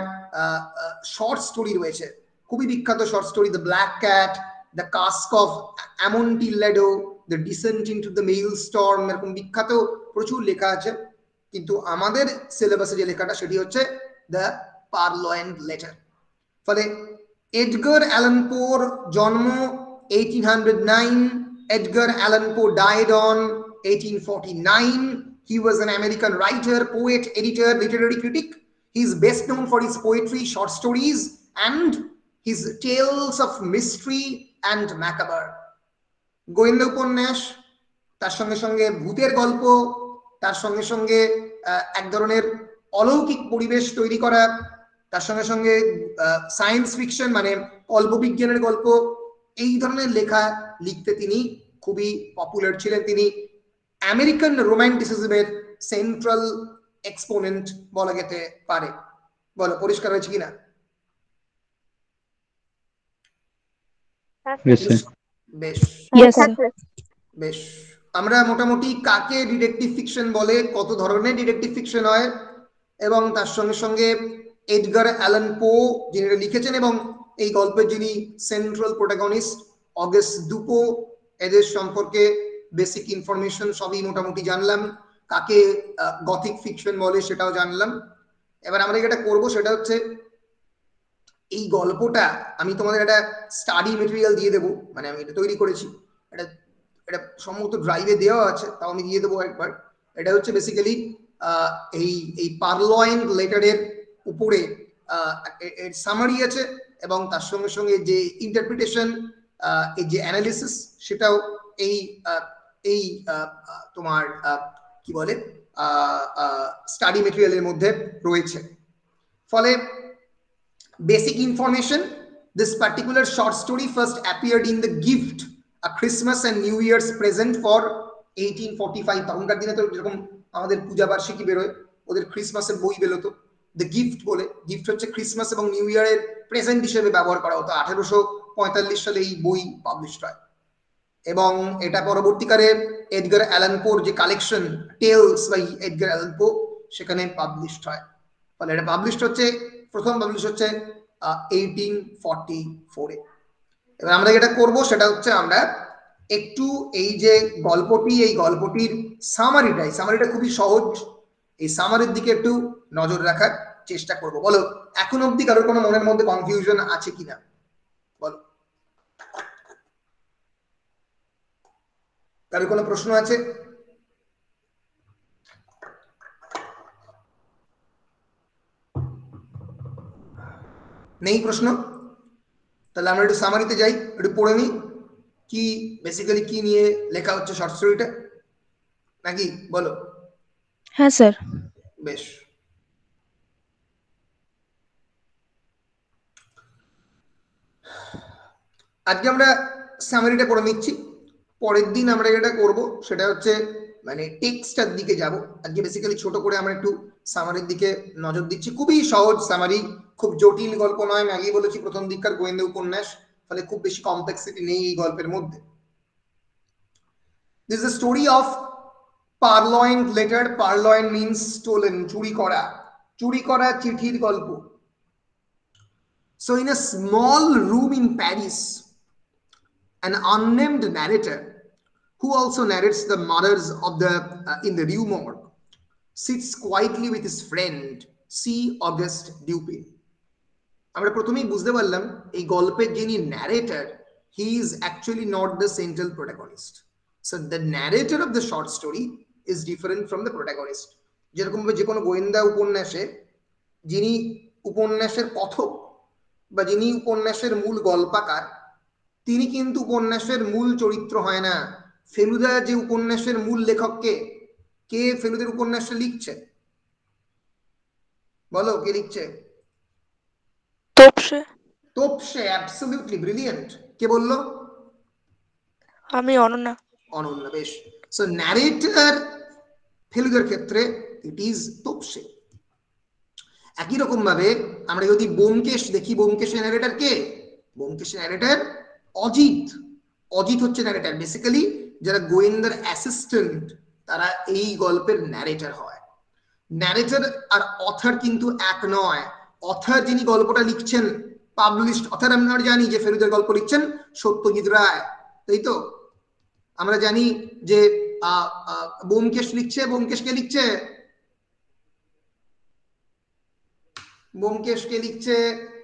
শর্ট স্টোরি রয়েছে। খুবই বিখ্যাত short story the black cat, the cask of Amontillado, the descent into the maelstrom, এরকম বিখ্যাত প্রচুর লেখা আছে। কিন্তু আমাদের সিলেবাসে যে লেখাটা সেটি হচ্ছে দ্য পারলয়েন্ট লেটার। ফলে এডগার অ্যালান পোর জন্ম eighteen oh nine, Edgar Allan Poe died on eighteen forty-nine. He was an American writer, poet, editor, literary critic. He is best known for his poetry, short stories, and his tales of mystery and macabre. গোয়েন্দা উপন্যাস, তার সঙ্গে সঙ্গে ভূতের গল্প, তার সঙ্গে সঙ্গে এক ধরনের অলৌকিক পরিবেশ তৈরি করা, তার সঙ্গে সঙ্গে সায়েন্স ফিকশন মানে কল্পবিজ্ঞানের গল্প, এই ধরনের লেখা লিখতে তিনি খুবই পপুলার ছিলেন। তিনি আমেরিকান রোম্যান্টিসিজমের সেন্ট্রাল এক্সপোনেন্ট বলা যেতে পারে। বলো, পরিষ্কার হয়েছে কিনা? বেশ বেশ আমরা মোটামুটি কাকে ডিটেকটিভ ফিকশন বলে, কত ধরনের ডিটেকটিভ ফিকশন হয়, এবং তার সঙ্গে সঙ্গে এডগার অ্যালান পো যিনি লিখেছেন এবং এই গল্পের যিনি সেন্ট্রাল প্রোটাগনিস্ট অগাস্ট দুপো, এদের সম্পর্কে বেসিক ইনফরমেশন সবই মোটামুটি জানলাম। কাকে গথিক ফিকশন বলে সেটাও জানলাম। এবার আমরা যেটা করব সেটা হচ্ছে এই গল্পটা আমি তোমাদের একটা স্টাডি মেটেরিয়াল দিয়ে দেবো, মানে আমি এটা তৈরি করেছি, এটা এটা সম্ভবত ড্রাইভে দেওয়া আছে, তাও আমি দিয়ে দেবো একবার। এটা হচ্ছে বেসিক্যালি এই এই পারলয়েন্ট লেটারের উপরে এর সামারি আছে এবং তার সঙ্গে সঙ্গে যে ইন্টারপ্রিটেশন, এই যে অ্যানালিসিস, সেটাও এই এই তোমার কি বলে স্টাডি মেটেরিয়ালের মধ্যে রয়েছে। ফলে basic information, this particular short story first appeared in The Gift, a Christmas and New Year's present for eighteen forty-five. তখনকার দিনে তো যেরকম আমাদের পূজা বার্ষিকী বেরোয়, ওদের ক্রিসমাসের বই বেরোতো, দ্য গিফট বলে। গিফট হচ্ছে ক্রিসমাস এবং নিউ ইয়ারের প্রেজেন্ট হিসেবে ব্যবহার করা হতো। আঠেরোশো পঁয়তাল্লিশ সালে এই বই পাবলিশ হয় এবং এটা পরবর্তীকালে এডগার অ্যালান পোর যে collection tales by Edgar Allan Poe সেখানে পাবলিশ হয়। ফলে এটা পাবলিশ হচ্ছে, প্রথম পাবলিশ হচ্ছে এইটিন ফর্টি ফোরে। এবার আমরা যেটা করব সেটা হচ্ছে আমরা একটু এই যে গল্পটি, এই গল্পটির সামারিটা, এই সামারিটা খুবই সহজ, এই সামারির দিকে একটু নজর রাখার চেষ্টা করব। বলো, এখন অবধি কারোর কোনো মনের মধ্যে কনফিউশন আছে কিনা? বলো, কারোর কোনো প্রশ্ন আছে? নেই প্রশ্ন? তাহলে আমরা একটু সামারিতে যাই, একটু পড়ে নিই কি বেসিক্যালি কি নিয়ে লেখা হচ্ছে শর্ট স্টোরিটা, নাকি? বলো। হ্যাঁ স্যার। বেশ, আজকে আমরা সামারিটা পড়ে নিচ্ছি। পরের দিন আমরা যেটা করব সেটা হচ্ছে মানে টেক্সটার দিকে যাব। আজকে বেসিক্যালি ছোট করে আমরা একটু সামারির দিকে নজর দিচ্ছি। খুবই সহজ সামারি, খুব জটিল গল্প নয়। আমি আগেই বলেছি প্রথম দিককার গোয়েন্দা উপন্যাস, ফলে খুব বেশি কমপ্লেক্সিটি নেই এই গল্পের মধ্যে। This is a story of purloined letter, purloined means stolen, চুরি করা, চুরি করা চিঠির গল্প। So in a small room in Paris, an unnamed narrator who also narrates the murders of the uh, in the Rue Morgue sits quietly with his friend C. Auguste Dupin. আমরা প্রথমেই বুঝতে পারলাম এই গল্পের যিনি narrator, he is actually not the central protagonist. So the narrator of the short story is different from the protagonist. যেরকম ভাবে যে কোনো গোয়েন্দা উপন্যাসে যিনি উপন্যাসের কথক বা যিনি উপন্যাসের মূল গল্পকার, তিনি কিন্তু উপন্যাসের মূল চরিত্র হয় না। ফেলুদা যে উপন্যাসের মূল লেখক, কে কে ফেলুদার উপন্যাসটা লিখছে? বলো, কে লিখছে? তোপসে। তোপসে, অ্যাবসলিউটলি ব্রিলিয়েন্ট। কে বললো? আমি, অনন্যা। অনন্যা, বেশ। সো ন্যারেটর ফেলুদার ক্ষেত্রে ইট ইজ তোপসে। একই রকম ভাবে আমরা যদি ব্যোমকেশ দেখি, ব্যোমকেশের ন্যারেটর কে? ব্যোমকেশের ন্যারেটর অজিত। অজিত হচ্ছে ন্যারেটর। বেসিক্যালি যারা গোয়েন্দার অ্যাসিস্ট্যান্ট তারা এই গল্পের ন্যারেটর হয়। ন্যারেটর আর অথর কিন্তু এক নয়। অথর যিনি গল্পটা লিখছেন, পাবলিশড অথর, আমরা জানি যে ফেলুদার গল্প লিখছেন সত্যজিৎ রায়, তাই তো? আমরা জানি যে ব্যোমকেশ লিখছে, ব্যোমকেশকে লিখছে ব্যোমকেশকে লিখছে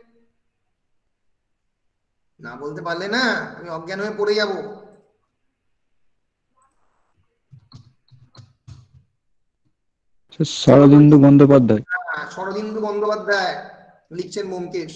না বলতে পারলে না, আমি অজ্ঞান হয়ে পড়ে যাব। শরদিন্দু বন্দ্যোপাধ্যায়। শরদিন্দু বন্দ্যোপাধ্যায় লিখছেন ব্যোমকেশ,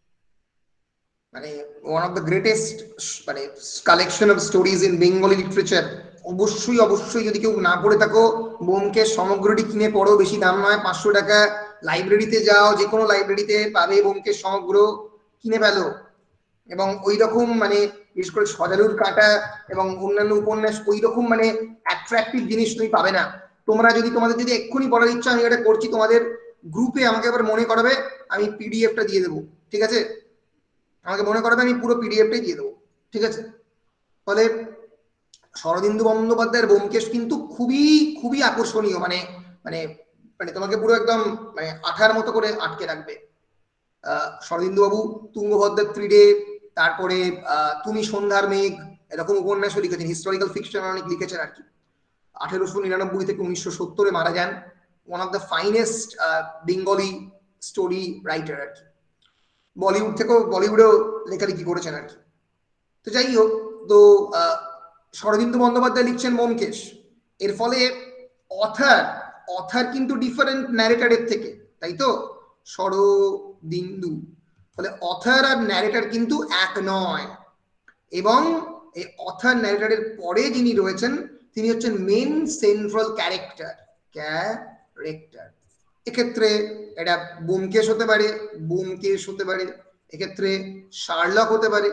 মানে ওয়ান অফ দ্য গ্রেটেস্ট মানে collection of stories in Bengali literature. অবশ্যই অবশ্যই যদি কেউ না পড়ে থাকো, ব্যোমকেশ সমগ্রটি কিনে পড়ো, বেশি দাম নয়, পাঁচশো টাকা। লাইব্রেরিতে যাও, যে কোনো লাইব্রেরিতে পাবে ব্যোমকেশ সমগ্র, কিনে ফেলো। এবং ওই রকম মানে বিশেষ করে সজারুর কাঁটা এবং অন্যান্য উপন্যাস, ওই রকম মানে অ্যাট্রাকটিভ জিনিস তুমি পাবে না। তোমরা যদি তোমাদের যদি এক্ষুনি পড়ার ইচ্ছা, আমি এটা করছি তোমাদের গ্রুপে, আমাকে আবার মনে করাবে, আমি পিডিএফটা দিয়ে দেবো, ঠিক আছে? আমাকে মনে করাবে, আমি পুরো পিডিএফটাই দিয়ে দেবো, ঠিক আছে? ফলে শরদিন্দু বন্দ্যোপাধ্যায়ের ব্যোমকেশ কিন্তু খুবই খুবই আকর্ষণীয়, মানে মানে মানে তোমাকে পুরো একদম মানে আঠার মতো করে আটকে রাখবে। আহ শরদিন্দু বাবু তুঙ্গভদ্রার তীরে, তারপরে আহ তুমি সন্ধ্যার মেঘ, এরকম উপন্যাসও লিখেছেন, হিস্টোরিক্যাল ফিকশন অনেক লিখেছেন আর কি। আঠেরোশো নিরানব্বই থেকে উনিশশো সত্তরে মারা যান, one of the finest Bengali story writer আর কি। বলিউড থেকেও, বলিউডেও লেখালেখি করেছেন আর কি। তো যাই হোক, তো শরদিন্দু বন্দ্যোপাধ্যায় লিখছেন ব্যোমকেশ। এর ফলে অথার অথার কিন্তু ডিফারেন্ট ন্যারেটরের থেকে, তাই তো? শরদিন্দু, ফলে অথার আর ন্যারেটর কিন্তু এক নয়। এবং এই অথার ন্যারেটরের পরে যিনি রয়েছেন তিনি হচ্ছেন মেন সেন্ট্রাল ক্যারেক্টার ক্যারেক্টার এক্ষেত্রে এটা ব্যোমকেশ হতে পারে, ব্যোমকেশ হতে পারে, এক্ষেত্রে শার্লক হতে পারে।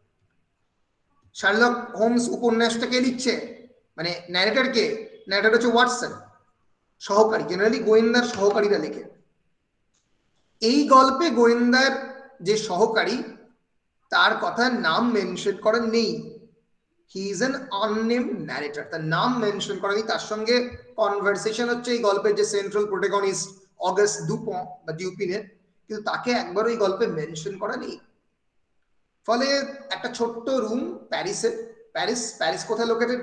শার্লক হোমস উপন্যাসটাকে লিখছে, মানে ন্যারেটর কে? ন্যারেটর হচ্ছে ওয়াটসন, সহকারী। জেনারেলি গোয়েন্দার সহকারীরা লেখে। এই গল্পে গোয়েন্দার যে সহকারী, তার কথা নাম মেনশন করা নেই। He is an unnamed narrator, তার নাম মেনশন করা নেই। তার সঙ্গে কনভারসেশন হচ্ছে এই গল্পের যে সেন্ট্রাল প্রোটাগনিস্ট অগাস্ট দুপন বা ডিউপিনের, কিন্তু তাকে একবার ওই গল্পে মেনশন করা নেই। ফলে একটা ছোট্ট রুম প্যারিসে, প্যারিস প্যারিস কোথায় লোকেটেড?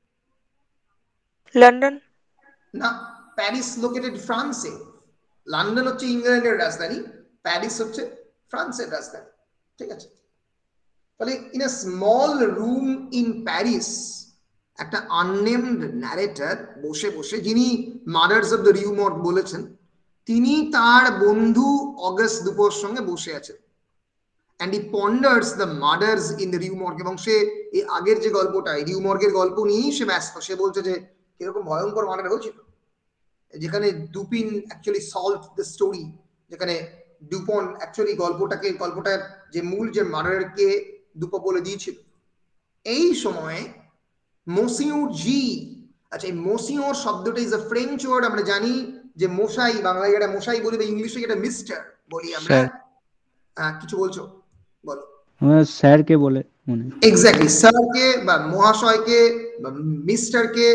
লন্ডন না, প্যারিস লোকেটেড ফ্রান্সে। লন্ডন হচ্ছে ইংল্যান্ডের রাজধানী, প্যারিস হচ্ছে ফ্রান্সের রাজধানী, ঠিক আছে? ফলে in a small room in Paris একটা আননেমড ন্যারেটর বসে বসে, যিনি murders of the Rue Morgue বলেছেন, তিনি তার বন্ধু অগাস্ট দুপোর সঙ্গে বসে আছেন। and he ponders the murders in the Rue Morgue। এবং সে এই আগের যে গল্পটা, রিউ মর্গের গল্প নিয়েই সে ব্যস্ত। সে বলছে যে কিরকম ভয়ঙ্কর মার্ডার হয়েছিল, যেখানে Dupin actually solve the story, যেখানে ডুপন অ্যাকচুয়ালি গল্পটাকে, গল্পটার যে মূল যে মার্ডারকে দুপো বলে দিয়েছিল। এই সময় মসিউর জি, আচ্ছা এই মসিউর শব্দটা ইজ আ ফ্রেঞ্চ ওয়ার্ড। আমরা জানি যে মশাই, বাংলায় এটা মশাই বলি বা ইংলিশে এটা মিস্টার বলি আমরা। কিছু বলছো বলো। স্যারকে বলে মনে, এক্স্যাক্টলি, স্যারকে বা মহাশয়কে বা মিস্টারকে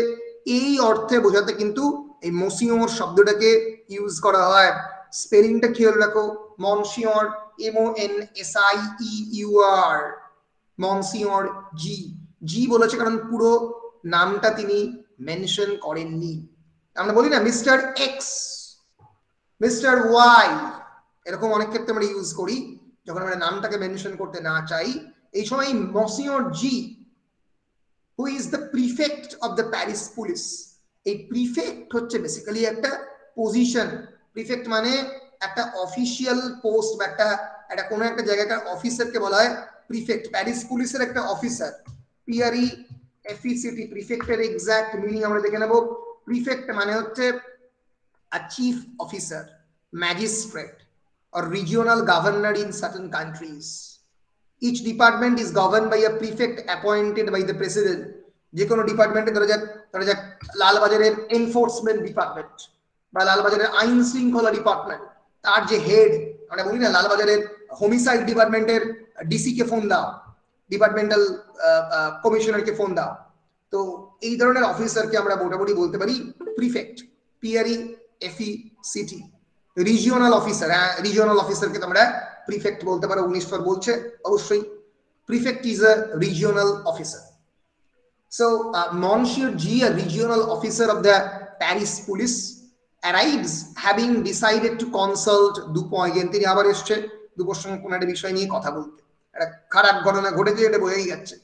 এই অর্থে বোঝাতে কিন্তু এই মসিওর শব্দটাকে ইউজ করা হয়। স্পেলিংটা খেয়াল রাখো, Monsieur, M O N S I E U R, Monsieur G. G বলেছে কারণ পুরো নামটা তিনি মেনশন করেননি। আমরা বলি না মিস্টার এক্স, মিস্টার ওয়াই, এরকম অনেক ক্ষেত্রে আমরা ইউজ করি যখন আমরা নামটাকে মেনশন করতে না চাই। এই সময় Monsieur G, who is the prefect of the Paris police, এই প্রিফেক্ট হচ্ছে বেসিক্যালি একটা পজিশন। প্রিফেক্ট মানে একটা অফিসিয়াল পোস্ট বা একটা একটা কোনো একটা জায়গাকার অফিসারকে বলা হয় প্রিফেক্ট। প্যারিস পুলিশের একটা অফিসার, পিআরই এফইসিটি, প্রিফেক্টের এক্সাক্ট মিনিং আমরা দেখে নেব। প্রিফেক্ট মানে হচ্ছে a chief officer, magistrate or regional governor in certain countries. Each department is governed by a prefect appointed by the president. যে কোনো ডিপার্টমেন্টে ধরা যাক ধরা যাক লালবাজারের এনফোর্সমেন্ট ডিপার্টমেন্ট বা লালবাজারের আইন শৃঙ্খলা ডিপার্টমেন্ট, তার যে হেড, আমরা বলি না লালবাজারের হোমিসাইড ডিপার্টমেন্টের ডিসি কে ফোন দাও, ডিপার্টমেন্টাল কমিশনারকে ফোন দাও। তো এই ধরনের অফিসারকে আমরা মোটামুটি বলতে পারি prefect, P R E F E C T. Regional officer, হ্যাঁ রিজিওনাল অফিসারকে তোমরা প্রিফেক্ট বলতে পারো। উনিশ বার বলছে অবশ্যই prefect is a regional officer. So uh, Monsieur G, a regional officer of the Paris police, arrives having decided to consult Dupont again. তিনি আবার এসছে দুপোর সঙ্গে কোনো একটা বিষয় নিয়ে কথা বলতে, একটা খারাপ ঘটনা ঘটেছে এটা বোঝাই যাচ্ছে।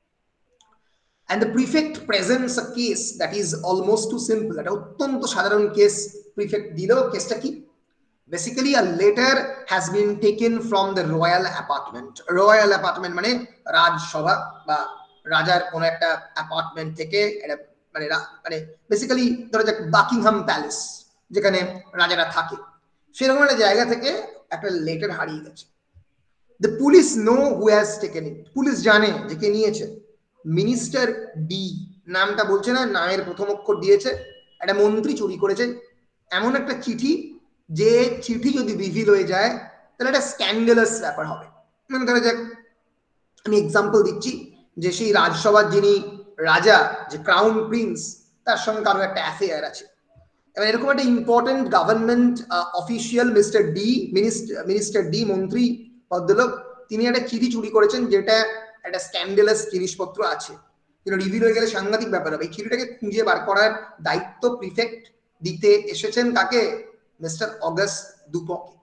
And the prefect presents a case that is almost too simple. এটা অত্যন্ত সাধারণ কেস প্রিফেক্ট দিল। কেসটা কি? Basically a letter has been taken from the royal apartment. Royal apartment মানে রাজসভা বা রাজার কোন একটা অ্যাপার্টমেন্ট থেকে, এটা মানে মানে বেসিক্যালি ধরো যাক বাকিংহাম প্যালেস যেখানে রাজারা থাকে, সেরকম একটা জায়গা থেকে একটা লেটার হারিয়ে গেছে। The police know who has taken it, police জানে যে কে নিয়েছে। মিনিস্টার ডি, নামটা বলছে না, নামের প্রথম অক্ষর দিয়েছে। একটা মন্ত্রী চুরি করেছে এমন একটা চিঠি, যে চিঠি যদি রিভিল হয়ে যায় তাহলে একটা স্ক্যান্ডালাস ব্যাপার হবে। মানে ধরো যাক আমি এক্সাম্পল দিচ্ছি যে সেই রাজসভার যিনি রাজা, যে ক্রাউন প্রিন্স, তার সঙ্গে কারো একটা অ্যাফেয়ার আছে। এবার এরকম একটা important government official mister D, minister minister D মন্ত্রী ভদ্রলোক, তিনি একটা চিঠি চুরি করেছেন যেটা একটা স্ক্যান্ডালাস জিনিসপত্র আছে, যেটা রিভিল হয়ে গেলে সাংঘাতিক ব্যাপার হবে। এই চিঠিটাকে খুঁজে বার করার দায়িত্ব প্রিফেক্ট দিতে এসেছেন কাকে? মিস্টার অগাস্ট দুপকে।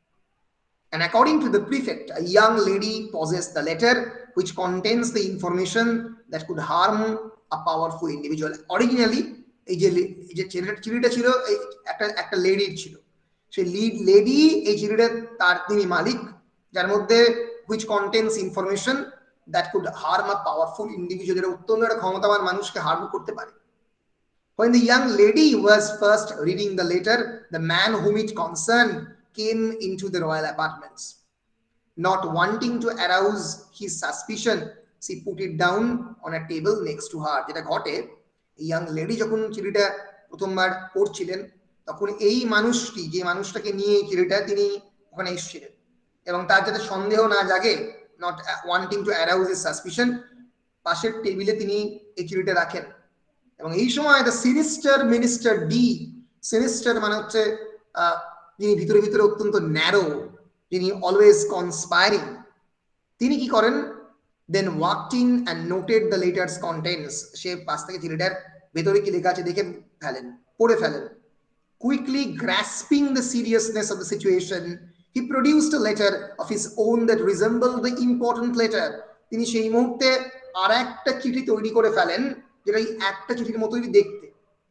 And according to the prefect, a young lady possessed the letter which contains the information that could harm a powerful individual. Originally, এই যে এই যে চিঠিটা ছিল একটা একটা লেডির ছিল, সেই লিড লেডি এই চিঠিটা তার তিনি মালিক, যার মধ্যে which contains information that could harm a powerful individual, যেটা অত্যন্ত একটা ক্ষমতাবান মানুষকে হার্ম করতে পারে। When the young lady was first reading the letter, the man whom it concerned came into the royal apartments. Not wanting to arouse his suspicion, she put it down on a table next to her. যেটা ঘটে, ইয়াং লেডি যখন চিঠিটা প্রথমবার পড়ছিলেন তখন এই মানুষটি, যে মানুষটাকে নিয়ে এই চিঠিটা, তিনি ওখানে এসেছিলেন এবং তার যাতে সন্দেহ না জাগে, not wanting to arouse his suspicion, পাশের টেবিলে তিনি এই চিঠিটা রাখেন। এবং এই সময় the sinister minister D, sinister মানে হচ্ছে আহ যিনি ভিতরে ভিতরে অত্যন্ত ন্যারো, যিনি অলওয়েজ কনস্পায়ারিং, তিনি কি করেন? Then walked in and noted the letter's contents, সে পাশ থেকে চিঠিটার ভেতরে কি লেখা আছে দেখে ফেলেন, পড়ে ফেলেন। Quickly grasping the seriousness of the situation, he produced a letter of his own that resembled the important letter. তিনি সেই মুহূর্তে আর একটা চিঠি তৈরি করে ফেলেন যেটা এই একটা চিঠির মতোই দেখতে,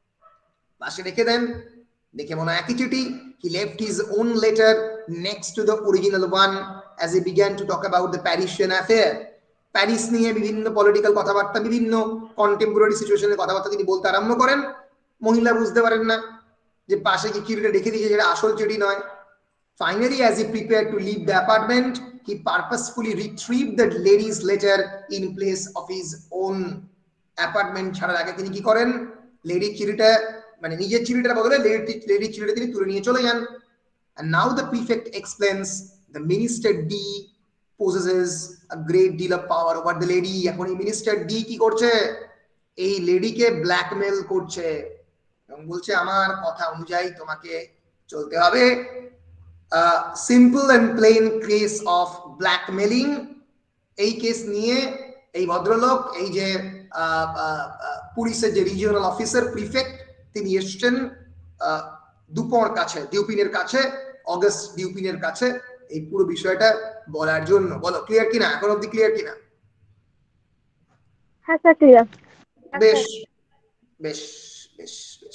পাশে রেখে দেন, দেখে মনে একই চিঠি। He left his own letter next to the original one as he began to talk about the Parisian affair. Paris নিয়ে বিভিন্ন পলিটিক্যাল কথাবার্তা, বিভিন্ন কন্টেম্পোরারি সিচুয়েশনের কথাবার্তা তিনি বলতে আরম্ভ করেন। মহিলা বুঝতে পারেন না যে পাশে কি চিঠিটা রেখে দিয়েছে, যেটা আসল চিঠি নয়। Finally, as he prepared to leave the apartment, he purposefully retrieved that lady's letter in place of his own. Apartment ছাড়ার আগে তিনি কি করেন? লেডি চিঠিটা, মানে নিজের চিঠিটার বদলে লেডি লেডি চিঠিটা তিনি তুলে নিয়ে চলে যান। And now the prefect explains the minister D possesses a great deal of power over the lady. এখন এই মিনিস্টার ডি কি করছে? এই লেডিকে ব্ল্যাকমেল করছে এবং বলছে আমার কথা অনুযায়ী তোমাকে চলতে হবে। Simple and plain case of blackmailing. এই কেস নিয়ে এই ভদ্রলোক, এই যে পুলিশের যে রিজিওনাল অফিসার প্রিফেক্ট, তিনি এসছেন দুপোঁর কাছে, ডিউপিনের কাছে, অগস্ট ডিউপিনের কাছে এই পুরো বিষয়টা বলার জন্য। বলো ক্লিয়ার কিনা? এখন অব্দি ক্লিয়ার কিনা? হ্যাঁ স্যার ক্লিয়ার। বেশ বেশ বেশ বেশ।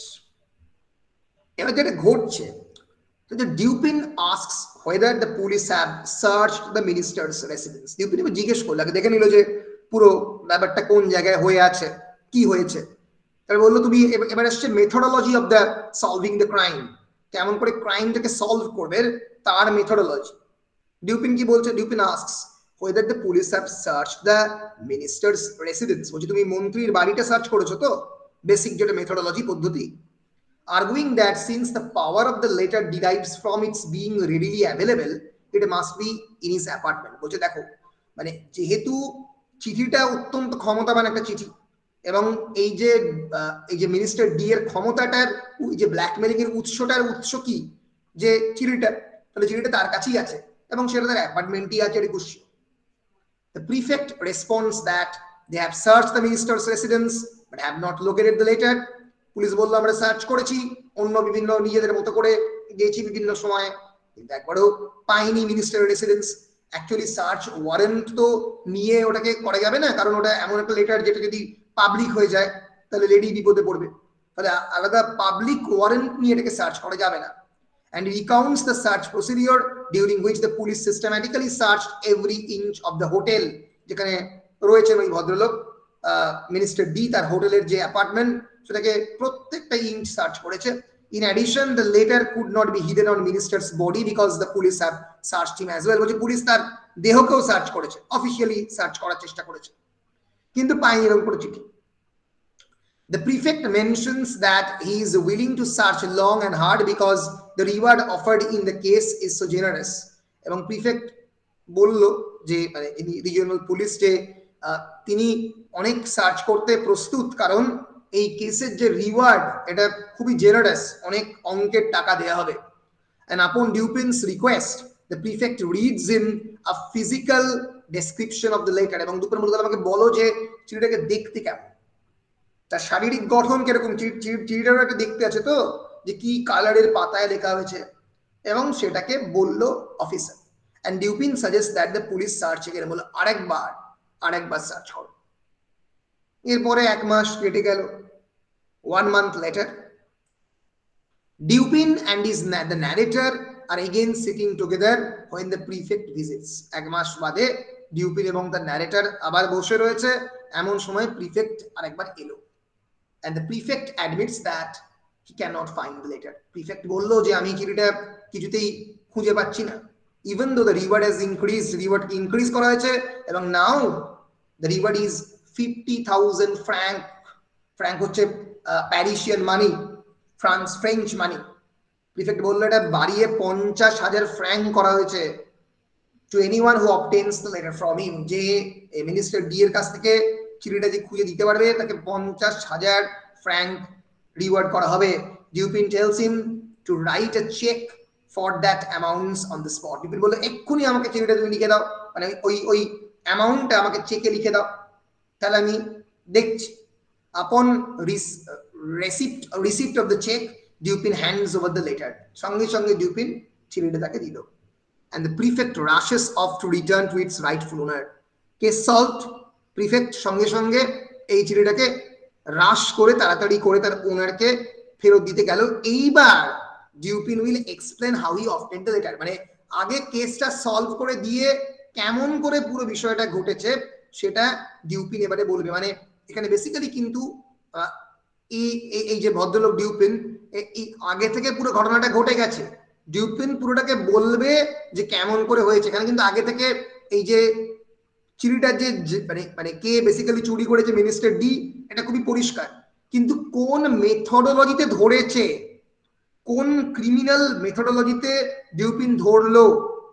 এবার যেটা ঘটছে, so the Dupin asks whether the police have searched the minister's residence. Dupin এবার জিজ্ঞেস করলো, আগে দেখে নিল যে পুরো ব্যাপারটা কোন জায়গায় হয়ে আছে, কি হয়েছে। তারপর বললো তুমি, এবার আসছে methodology of the solving the crime, কেমন করে ক্রাইমটাকে সলভ করবে তার মেথোডোলজি। ডিউপিন কি বলছে? ডিউপিন asks whether the police have searched the minister's residence. বলছে তুমি মন্ত্রীর বাড়িটা সার্চ করেছো তো, বেসিক যেটা মেথোডোলজি পদ্ধতি। Arguing that since the power of the letter derives from its being readily available, it must be in his apartment. বলছে দেখো, মানে যেহেতু চিঠিটা অত্যন্ত ক্ষমতাবান একটা চিঠি, এবং এই যে এই যে মিনিস্টার ডি এর ক্ষমতাটার, ওই যে ব্ল্যাকমেলিং এর উৎসটার উৎস কি, যে চিঠিটা, তাহলে চিঠিটা তার কাছেই আছে এবং সেটা তার অ্যাপার্টমেন্টই আছে। রিকুশন The prefect responds that they have searched the minister's residence but have not located the letter. Police বললো আমরা সার্চ করেছি, অন্য বিভিন্ন নিজেদের মতো করে গেছি বিভিন্ন সময়, কিন্তু একবারও পাইনি minister residence. Actually search warrant তো নিয়ে ওটাকে করা যাবে না, কারণ ওটা এমন একটা লেটার যেটা যদি পাবলিক হয়ে যায় তাহলে লেডি বিপদে পড়বে, তাহলে আলাদা পাবলিক ওয়ারেন্ট নিয়ে এটাকে সার্চ করা যাবে না। And recounts the search procedure during which the police systematically searched every inch of the hotel, যেখানে রয়েছেন ওই ভদ্রলোক মিনিস্টার ডি, তার হোটেলের যে অ্যাপার্টমেন্ট সেটাকে প্রত্যেকটা ইঞ্চ সার্চ করেছে। In addition, the letter could not be hidden on minister's body because the police have searched him as well. বলছে পুলিশ তার দেহকেও সার্চ করেছে, অফিসিয়ালি সার্চ করার চেষ্টা করেছে, কিন্তু পায়নি এরকম কোনো চিঠি। The prefect mentions that he is willing to search long and hard because the reward offered in the case is so generous. এবং প্রিফেক্ট বলল যে মানে রিজিওনাল পুলিশ যে তিনি অনেক সার্চ করতে প্রস্তুত, কারণ এই কেসের যে রিওয়ার্ড এটা খুবই জেনারাস, অনেক অঙ্কের টাকা দেয়া হবে। And upon Dupin's request, the prefect reads him a physical description of the letter. এবং দুপুর বলতে আমাকে বলো যে চিঠিটাকে দেখতে কেমন, তার শারীরিক গঠন কিরকম, চিঠিটারও একটা দেখতে আছে তো, যে কি কালারের পাতায় লেখা হয়েছে, এবং সেটাকে বললো officer. And Dupin suggests that the police search again, বললো আরেকবার আরেকবার সার্চ করো। এরপরে এক মাস কেটে গেল। One month later, Dupin and his the narrator are again sitting together when the prefect visits. এক মাস বাদে ডিউপিন এবং তার ন্যারেটর আবার বসে রয়েছে, এমন সময় প্রিফেক্ট আরেকবার এলো। And the prefect admits that he cannot find the letter. Prefect বললো যে আমি চিঠিটা কিছুতেই খুঁজে পাচ্ছি না, even though the reward has increased, reward increase করা হয়েছে, এবং now the reward is fifty thousand franc. franc হচ্ছে Parisian money, France French money. Prefect বললো এটা বাড়িয়ে পঞ্চাশ হাজার ফ্র্যাঙ্ক করা হয়েছে। to anyone who obtains the letter from him, যে মিনিস্টার ডি এর কাছ থেকে চিঠিটা যে খুঁজে দিতে পারবে তাকে পঞ্চাশ হাজার ফ্র্যাঙ্ক রিওয়ার্ড করা হবে। ডিউপিন tells him to write a check for that amounts on the spot. ডিউপিন বললো এক্ষুনি আমাকে চিঠিটা তুমি লিখে দাও, মানে ওই ওই অ্যামাউন্টটা আমাকে চেকে লিখে দাও, তাহলে আমি দেখছি। Upon receipt receipt of the check, Dupin hands over the letter. সঙ্গে সঙ্গে ডিউপিন চিঠিটা তাকে দিল। And the prefect rushes off to return to its rightful owner. Case solved. Prefect সঙ্গে সঙ্গে এই চিঠিটাকে রাশ করে তাড়াতাড়ি করে তার ওনারকে ফেরত দিতে গেল। এইবার Dupin will explain how he obtained the letter, মানে আগে কেসটা সলভ করে দিয়ে কেমন করে পুরো বিষয়টা ঘটেছে সেটা ডিউপিন এবারে বলবে। মানে এখানে বেসিক্যালি কিন্তু এই এই যে ভদ্রলোক ডিউপিন, এই আগে থেকে পুরো ঘটনাটা ঘটে গেছে, ডিউপিন পুরোটাকে বলবে যে কেমন করে হয়েছে। এখানে কিন্তু আগে থেকে এই যে চিঠিটা যে মানে মানে কে বেসিক্যালি চুরি করেছে মিনিস্টার ডি, এটা খুবই পরিষ্কার, কিন্তু কোন মেথোডোলজিতে ধরেছে, কোন ক্রিমিনাল মেথোডোলজিতে ডিউপিন ধরলো,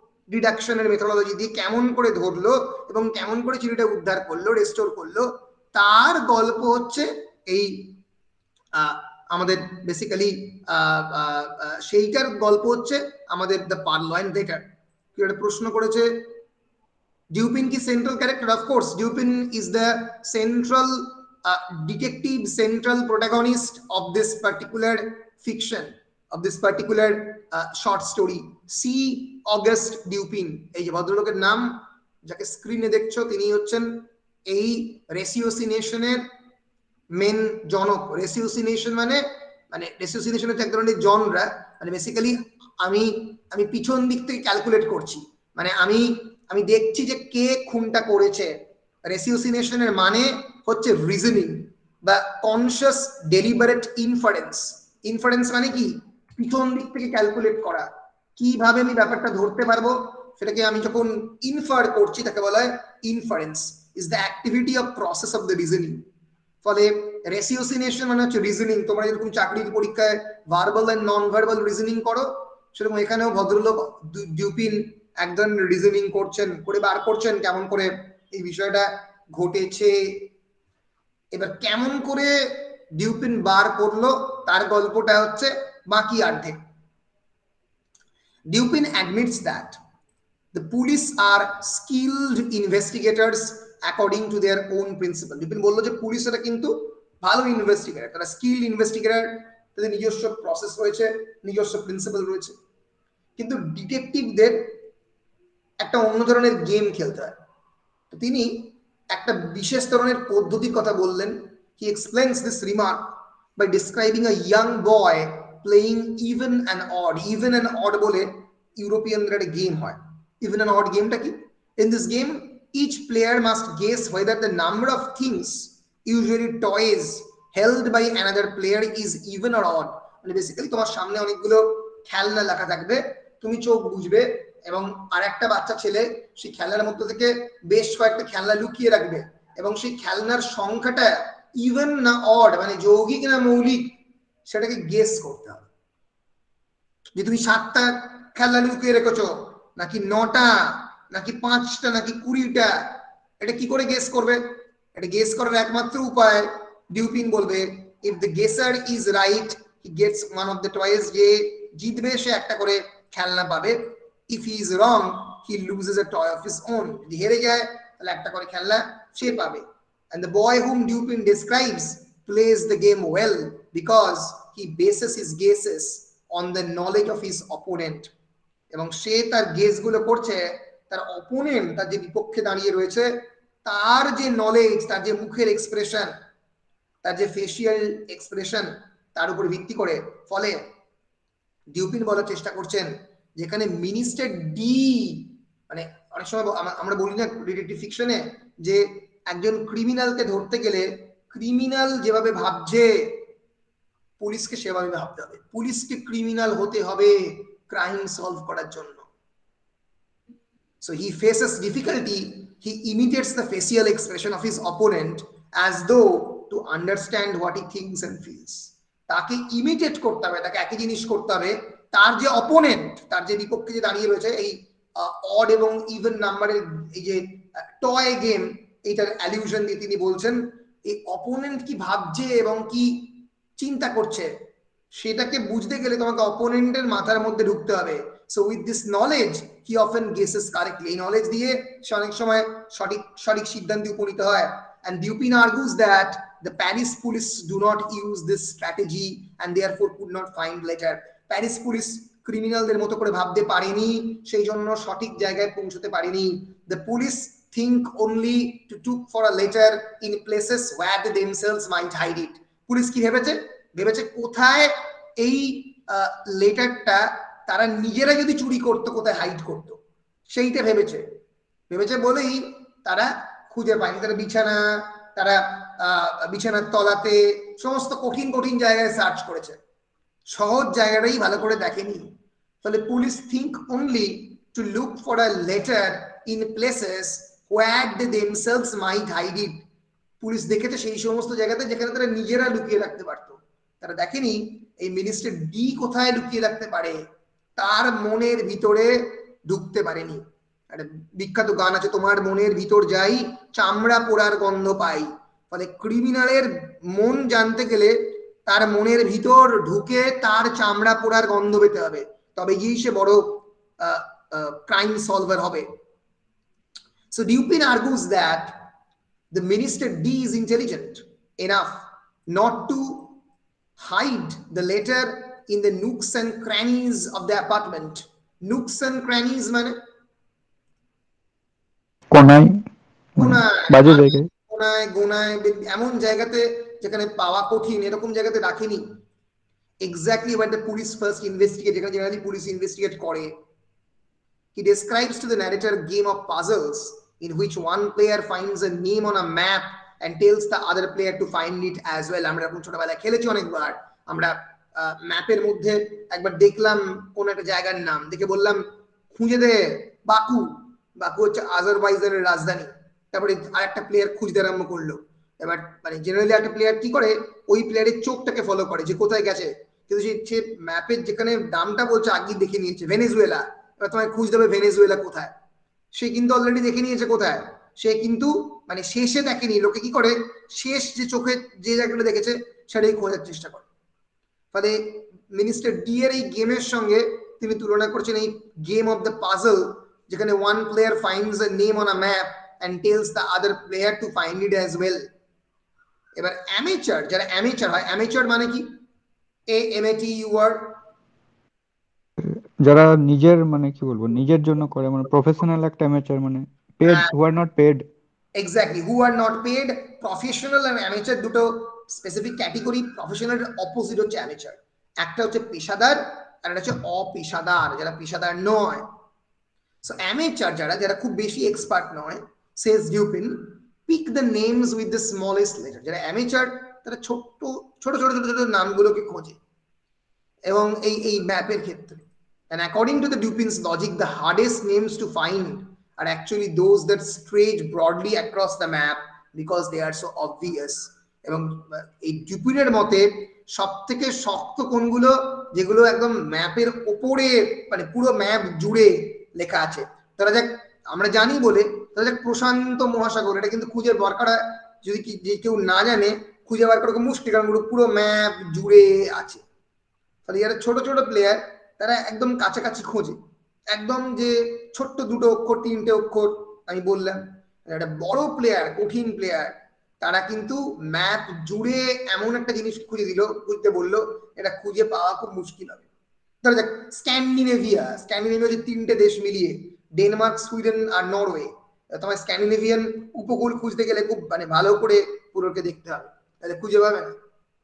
ডিডাকশনের মেথোডোলজি দিয়ে কেমন করে ধরলো এবং কেমন করে চিঠিটা উদ্ধার করলো, রেস্টোর করলো, তার গল্প হচ্ছে এই আমাদের বেসিক্যালি সেইটার গল্প হচ্ছে আমাদের দ্য পারলয়েন লেটার। একটা প্রশ্ন করেছে ডিউপিন কি central character? Of course Dupin is the central detective, central protagonist of this particular fiction, of this particular uh, short story. C Auguste Dupin, এই যে ভদ্রলোকের নাম যাকে স্ক্রিনে দেখছো, তিনি হচ্ছেন এই রেসিওসিনেশনের মেন জনক। রেসিওসিনেশন মানে মানে রেসিওসিনেশন হচ্ছে এক ধরনের জনরা, মানে বেসিক্যালি আমি আমি পিছন দিক থেকে ক্যালকুলেট করছি, মানে আমি আমি দেখছি যে কে খুনটা করেছে। রেসিওসিনেশনের মানে হচ্ছে রিজনিং বা কনসিয়াস ডেলিবারেট ইনফারেন্স। ইনফারেন্স মানে কি? পিছন দিক থেকে ক্যালকুলেট করা, কিভাবে আমি ব্যাপারটা ধরতে পারবো সেটাকে আমি যখন ইনফার করছি তাকে বলা হয় inference. Is the activity of process of the reasoning. ফলে রেসিওসিনেশন মানে হচ্ছে রিজনিং। তোমরা যেরকম চাকরির পরীক্ষায় verbal and non verbal reasoning করো, সেরকম এখানেও ভদ্রলোক ডিউপিন একজন রিজনিং করছেন, করে বার করছেন কেমন করে এই বিষয়টা ঘটেছে। এবার কেমন করে ডিউপিন বার করলো তার গল্পটা হচ্ছে বাকি অর্ধেক। ডিউপিন admits that the police are skilled investigators according to their own principle. ডিউপিন বললো যে পুলিশরা কিন্তু ভালো ইনভেস্টিগেটর, তারা স্কিল ইনভেস্টিগেটর, তাদের নিজস্ব প্রসেস রয়েছে, নিজস্ব প্রিন্সিপাল রয়েছে। কিন্তু ডিটেকটিভদের একটা অন্য ধরনের গেম খেলতে হয়। তো তিনি একটা বিশেষ ধরনের পদ্ধতির কথা বললেন। He explains this remark by describing a young boy playing even and odd. Even and odd বলে ইউরোপিয়ানদের একটা গেম হয়। Even and odd গেমটা কি? In this game, each player must guess whether the number of things, usually toys, held by another player is even or odd. মানে বেসিক্যালি তোমার সামনে অনেকগুলো খেলনা লেখা থাকবে, তুমি চোখ বুঝবে এবং আর একটা বাচ্চা ছেলে সেই খেলনার মধ্যে থেকে বেশ কয়েকটা খেলনা লুকিয়ে রাখবে এবং সেই খেলনার সংখ্যাটা ইভেন না অড, মানে যৌগিক না মৌলিক, সেটাকে গেস করতে হবে। যে তুমি সাতটা খেলনা লুকিয়ে রেখেছো নাকি নটা নাকি পাঁচটা নাকি কুড়িটা, এটা কি করে গেস করবে? এটা গেস করার একমাত্র উপায়, ডিউপিন বলবে, if the guesser is right he gets one of the toys. যে জিতবে সে একটা করে খেলনা পাবে। If he is wrong he loses a toy of his own. যদি হেরে যায় তাহলে একটা করে খেলনা সে পাবে। And the boy whom Dupin describes plays the game well because he bases his guesses on the knowledge of his opponent. এবং সে তার গেস গুলো করছে তার অপোনেন্ট, তার যে বিপক্ষে দাঁড়িয়ে রয়েছে তার যে নলেজ, তার যে মুখের এক্সপ্রেশন, তার যে ফেসিয়াল এক্সপ্রেশন, তার উপর ভিত্তি করে। ফলে ডিউপিন বলার চেষ্টা করছেন যেখানে মিনিস্টার ডি, মানে অনেক সময় আমরা বলি না ডিটেকটিভ ফিকশনে যে একজন ক্রিমিনালকে ধরতে গেলে ক্রিমিনাল যেভাবে ভাবছে পুলিশকে সেভাবে ভাবতে হবে। পুলিশকে ক্রিমিনাল হতে হবে ক্রাইম সলভ করার জন্য। So he faces difficulty, he imitates the facial expression of his opponent as though to understand what he thinks and feels. তাকে ইমিটেট করতে হবে, তাকে একই জিনিস করতে হবে তার যে অপোনেন্ট, তার যে বিপক্ষে যে দাঁড়িয়ে রয়েছে। এই অড এবং ইভেন নাম্বারের এই যে টয় গেম, এইটার অ্যালিউশন দিয়ে তিনি বলছেন এই অপোনেন্ট কি ভাবছে এবং কি চিন্তা করছে সেটাকে বুঝতে গেলে তোমাকে অপোনেন্টের মাথার মধ্যে ঢুকতে হবে। So with this knowledge he often guesses correctly. এই নলেজ দিয়ে সে অনেক সময় সঠিক সঠিক সিদ্ধান্তে উপনীত হয়। And Dupin argues that the Paris police do not use this strategy and therefore could not find letter. Paris police ক্রিমিনালদের মতো করে ভাবতে পারেনি, সেই জন্য সঠিক জায়গায় পৌঁছতে পারেনি। The police think only to look for a letter in places where they themselves might hide it. Police কি ভেবেছে? ভেবেছে কোথায় এই লেটারটা তারা নিজেরা যদি চুরি করতো কোথায় হাইড করতো সেইটা ভেবেছে। ভেবেছে বলেই তারা খুঁজে পায়নি। তারা বিছানা, তারা বিছানার তলাতে, সমস্ত কঠিন কঠিন জায়গায় সার্চ করেছে, সহজ জায়গাটাই ভালো করে দেখেনি। ফলে police think only to look for a letter in places where they themselves might hide it. Police দেখেছে সেই সমস্ত জায়গাতে যেখানে তারা নিজেরা লুকিয়ে রাখতে পারতো। তারা দেখেনি এই মিনিস্টার ডি কোথায় লুকিয়ে রাখতে পারে, তার মনের ভিতরে ঢুকতে পারেনি। একটা বিখ্যাত গান আছে, তোমার মনের ভিতর যাই চামড়া পোড়ার গন্ধ পাই। ফলে ক্রিমিনালের মন জানতে গেলে তার মনের ভিতর ঢুকে তার চামড়া পোড়ার গন্ধ পেতে হবে, তবে গিয়েই সে বড় ক্রাইম সলভার হবে। So Dupin argues that the minister D is intelligent enough not to hide the letter in the nooks and crannies of the apartment. Nooks and crannies মানে কোনায় কোনায় বাজে জায়গায়, কোনায় গোনায় এমন জায়গাতে যেখানে পাওয়া কঠিন, এরকম জায়গাতে রাখেনি। Exactly what the police first investigate, যেখানে জেনারেলি পুলিশ ইনভেস্টিগেট করে। He describes to the narrator a game of puzzles in which one player finds a name on a map and tells the other player to find it as well. আমরা এরকম ছোটবেলায় খেলেছি অনেকবার। আমরা ম্যাপের মধ্যে একবার দেখলাম কোন একটা জায়গার নাম, দেখে বললাম খুঁজে দে বাকু, বাকু হচ্ছে আজারবাইজানের রাজধানী। তারপরে আরেকটা প্লেয়ার খুঁজতে আরম্ভ করলো। এবার মানে জেনারেলি একটা প্লেয়ার কি করে, ওই প্লেয়ারের চোখটাকে ফলো করে যে কোথায় গেছে, কিন্তু সে ম্যাপের যেখানে নামটা বলছে আগে দেখে নিয়েছে ভেনেজুয়েলা, এবার তোমায় খুঁজতে হবে ভেনেজুয়েলা কোথায়। সে কিন্তু অলরেডি দেখে নিয়েছে কোথায়, সে কিন্তু মানে শেষে দেখেনি। লোকে কি করে, শেষ যে চোখে যে জায়গাটা দেখেছে সেটাই খোঁজার চেষ্টা করে। ফলে মিনিস্টার ডি এর এই গেমের সঙ্গে তিনি তুলনা করছেন এই গেম অফ দ্য পাজল, যেখানে one player finds a name on a map and tells the other player to find it as well. এবার অ্যামেচার, যারা অ্যামেচার হয়, অ্যামেচার মানে কি, A M A T U আর, যারা নিজের মানে কি বলবো নিজের জন্য করে, মানে প্রফেশনাল একটা অ্যামেচার, মানে paid, who are not paid. Exactly, who are not paid. Professional আর অ্যামেচার দুটো স্পেসিফিক ক্যাটেগরি। প্রফেশনাল অপোজিট হচ্ছে অ্যামেচার, একটা হচ্ছে পেশাদার আর একটা হচ্ছে অপেশাদার, যারা পেশাদার নয়। সো অ্যামেচার যারা, যারা খুব বেশি এক্সপার্ট নয়, says Dupin, pick the names with the smallest letter. যারা অ্যামেচার তারা ছোট ছোট ছোট ছোট ছোট নামগুলোকে খোঁজে, এবং এই এই ম্যাপের ক্ষেত্রে and according to the Dupin's logic, the hardest names to find are actually those that stretch broadly across the map because they are so obvious. এবং এই ডিউপিনের মতে সবথেকে শক্ত কোনগুলো, যেগুলো একদম ম্যাপের উপরে মানে পুরো ম্যাপ জুড়ে লেখা আছে। তারা যাক আমরা জানি বলে, তারা যাক প্রশান্ত মহাসাগর, এটা কিন্তু খুঁজে বার করা, যদি যে কেউ না জানে খুঁজে বার করা মুশকিল, কারণ পুরো ম্যাপ জুড়ে আছে। ফলে যারা ছোট ছোট প্লেয়ার তারা একদম কাছাকাছি খোঁজে, একদম যে ছোট্ট দুটো অক্ষর তিনটে অক্ষর আমি বললাম। একটা বড় প্লেয়ার, কঠিন প্লেয়ার, তারা কিন্তু ম্যাপ জুড়ে এমন একটা জিনিস খুঁজে দিল, খুঁজতে বললো, এটা খুঁজে পাওয়া খুব মুশকিল হবে। ধরো দেখ স্ক্যান্ডিনেভিয়া, স্ক্যান্ডিনেভিয়া হচ্ছে তিনটে দেশ মিলিয়ে, ডেনমার্ক, সুইডেন আর নরওয়ে। তোমার স্ক্যান্ডিনেভিয়ান উপকূল খুঁজতে গেলে খুব মানে ভালো করে পুরোকে দেখতে হবে, তাহলে খুঁজে পাবে না।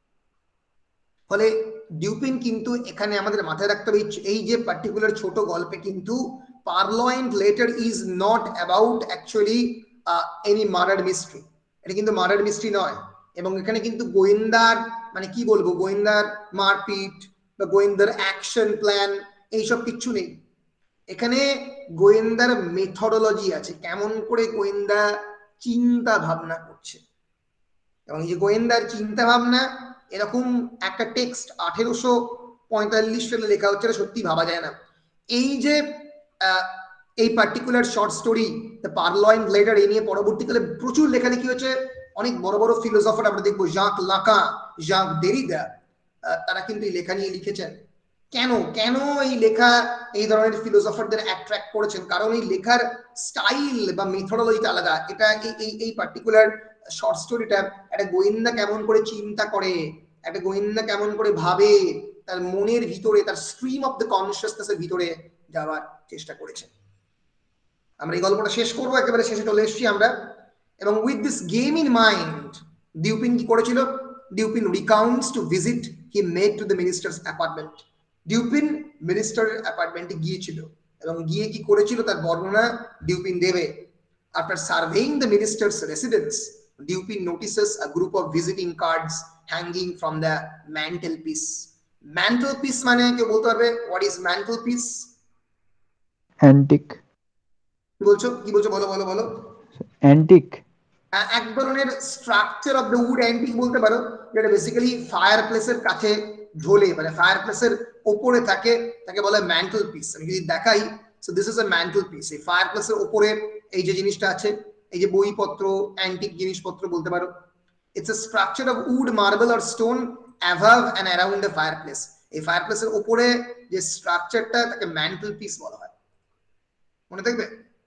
ফলে ডিউপিন কিন্তু এখানে আমাদের মাথায় রাখতে হবে, এই যে পার্টিকুলার ছোট গল্পে কিন্তু purloined letter is not about actually any murder mystery. এটা কিন্তু মার্ডার মিস্ট্রি নয়, এবং এখানে কিন্তু গোয়েন্দার মানে কি বলবো, গোয়েন্দার মারপিট বা গোয়েন্দার অ্যাকশন প্ল্যান এইসব কিচ্ছু নেই। এখানে গোয়েন্দার মেথডোলজি আছে, কেমন করে গোয়েন্দা চিন্তা ভাবনা করছে। এবং এই যে গোয়েন্দার চিন্তা ভাবনা, এরকম একটা টেক্সট আঠেরোশো পঁয়তাল্লিশ সালে লেখা হচ্ছে, সত্যি ভাবা যায় না। এই যে এই particular short story the purloined letter, এই নিয়ে পরবর্তীকালে প্রচুর লেখালেখি হয়েছে। অনেক বড় বড় ফিলোসফার আমরা দেখবো, জাঁক লাকা, জাঁক দেরিদা, তারা কিন্তু এই লেখা নিয়ে লিখেছেন। কেন কেন এই লেখা এই ধরনের ফিলোসফারদের অ্যাট্রাক্ট করেছেন? কারণ এই লেখার স্টাইল বা মেথডোলজিটা আলাদা। এটা এই এই পার্টিকুলার শর্ট স্টোরিটা একটা গোয়েন্দা কেমন করে চিন্তা করে, একটা গোয়েন্দা কেমন করে ভাবে, তার মনের ভিতরে, তার স্ট্রিম অফ দ্য কনসিয়াসনেসের ভিতরে যাওয়ার চেষ্টা করেছে। আমরা এই গল্পটা শেষ করবো, একেবারে শেষে চলে এসেছি আমরা। এবং with this game in mind, Dupin কি করেছিল? Dupin recounts to visit he made to the minister's apartment. Dupin মিনিস্টারের অ্যাপার্টমেন্টে গিয়েছিল, এবং গিয়ে কি করেছিল তার বর্ণনা ডিউপিন দেবে। After surveying the minister's residence, Dupin notices a group of visiting cards hanging from the mantelpiece. Mantelpiece মানে কেউ বলতে পারবে what is mantelpiece? Antique. কি বলছো কি বলছো বলো বলো বলো Antique. এক ধরনের structure of the wood, antique বলতে পারো, যেটা বেসিক্যালি ফায়ার প্লেসের কাছে ঝোলে, মানে ফায়ার প্লেসের উপরে থাকে, তাকে বলে ম্যান্টেলপিস। আমি যদি দেখাই, so this is a mantelpiece. এই ফায়ার প্লেসের উপরে এই যে জিনিসটা আছে, এই যে বইপত্র, অ্যান্টিক জিনিসপত্র বলতে পারো, It's a structure of wood, marble or stone above and around the fireplace. এই ফায়ারপ্লেসের উপরে যে স্ট্রাকচারটা তাকে ম্যান্টেল পিস বলা হয়। মনে থাকবে?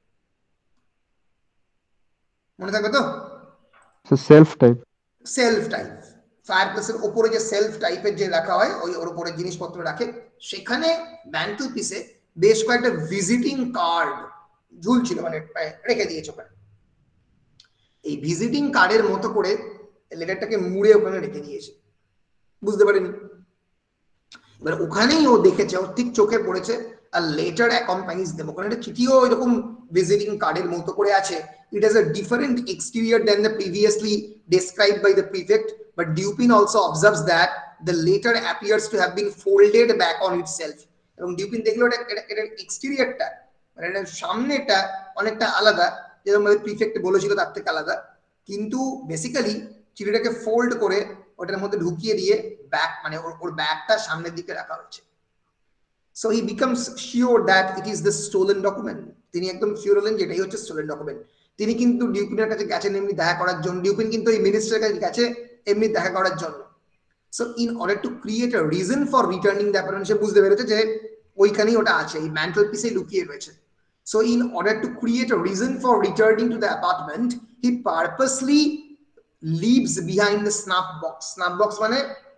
মনে থাকবে তো? So self type. Shelf type. ফায়ারপ্লেসের উপরে যে সেলফ টাইপের যে রাখা হয়, ওই ওর উপরে জিনিসপত্র রাখে, সেখানে ম্যান্টেল পিসে বেশ কয়েকটা ভিজিটিং কার্ড ঝুলছিল, মানে রেখে দিয়েছে ওখানে। এই ভিজিটিং কার্ডের মতো করে লেটারটাকে মুড়ে ওখানে রেখে দিয়েছে, বুঝতে পারেনি। এবার ওখানেই ও দেখেছে, ও ঠিক চোখে পড়েছে আর লেটার অ্যাকম্পানিজ দেম, ওখানে একটা চিঠিও এরকম ভিজিটিং কার্ডের মতো করে আছে। It has a different exterior than the previously described by the prefect, but Dupin also observes that the letter appears to have been folded back on itself. এবং ডিউপিন দেখলো এটা এটা এক্সটেরিয়রটা, মানে এটা সামনেটা অনেকটা আলাদা, যেরকম ভাবে প্রিফেক্ট বলেছিল তার থেকে আলাদা, কিন্তু বেসিক্যালি চিঠিটাকে ফোল্ড করে ওটার মধ্যে ঢুকিয়ে দিয়ে ব্যাক, মানে ওর ব্যাকটা সামনের দিকে রাখা হয়েছে। So he becomes sure that it is the stolen document. তিনি একদম শিওর হলেন যে এটাই হচ্ছে স্টোলেন ডকুমেন্ট। তিনি কিন্তু ডিউপিনের কাছে গেছেন এমনি দেখা করার জন্য, ডিউপিন কিন্তু এই মিনিস্টারের কাছে গেছে এমনি দেখা করার জন্য। So in order to create a reason for returning the apartment, সে বুঝতে পেরেছে যে ওইখানেই ওটা আছে, এই ম্যান্টেল পিসে লুকিয়ে রয়েছে। So in order to create a reason for returning to the apartment, he purposely leaves behind the snuff box. Snuff box মানে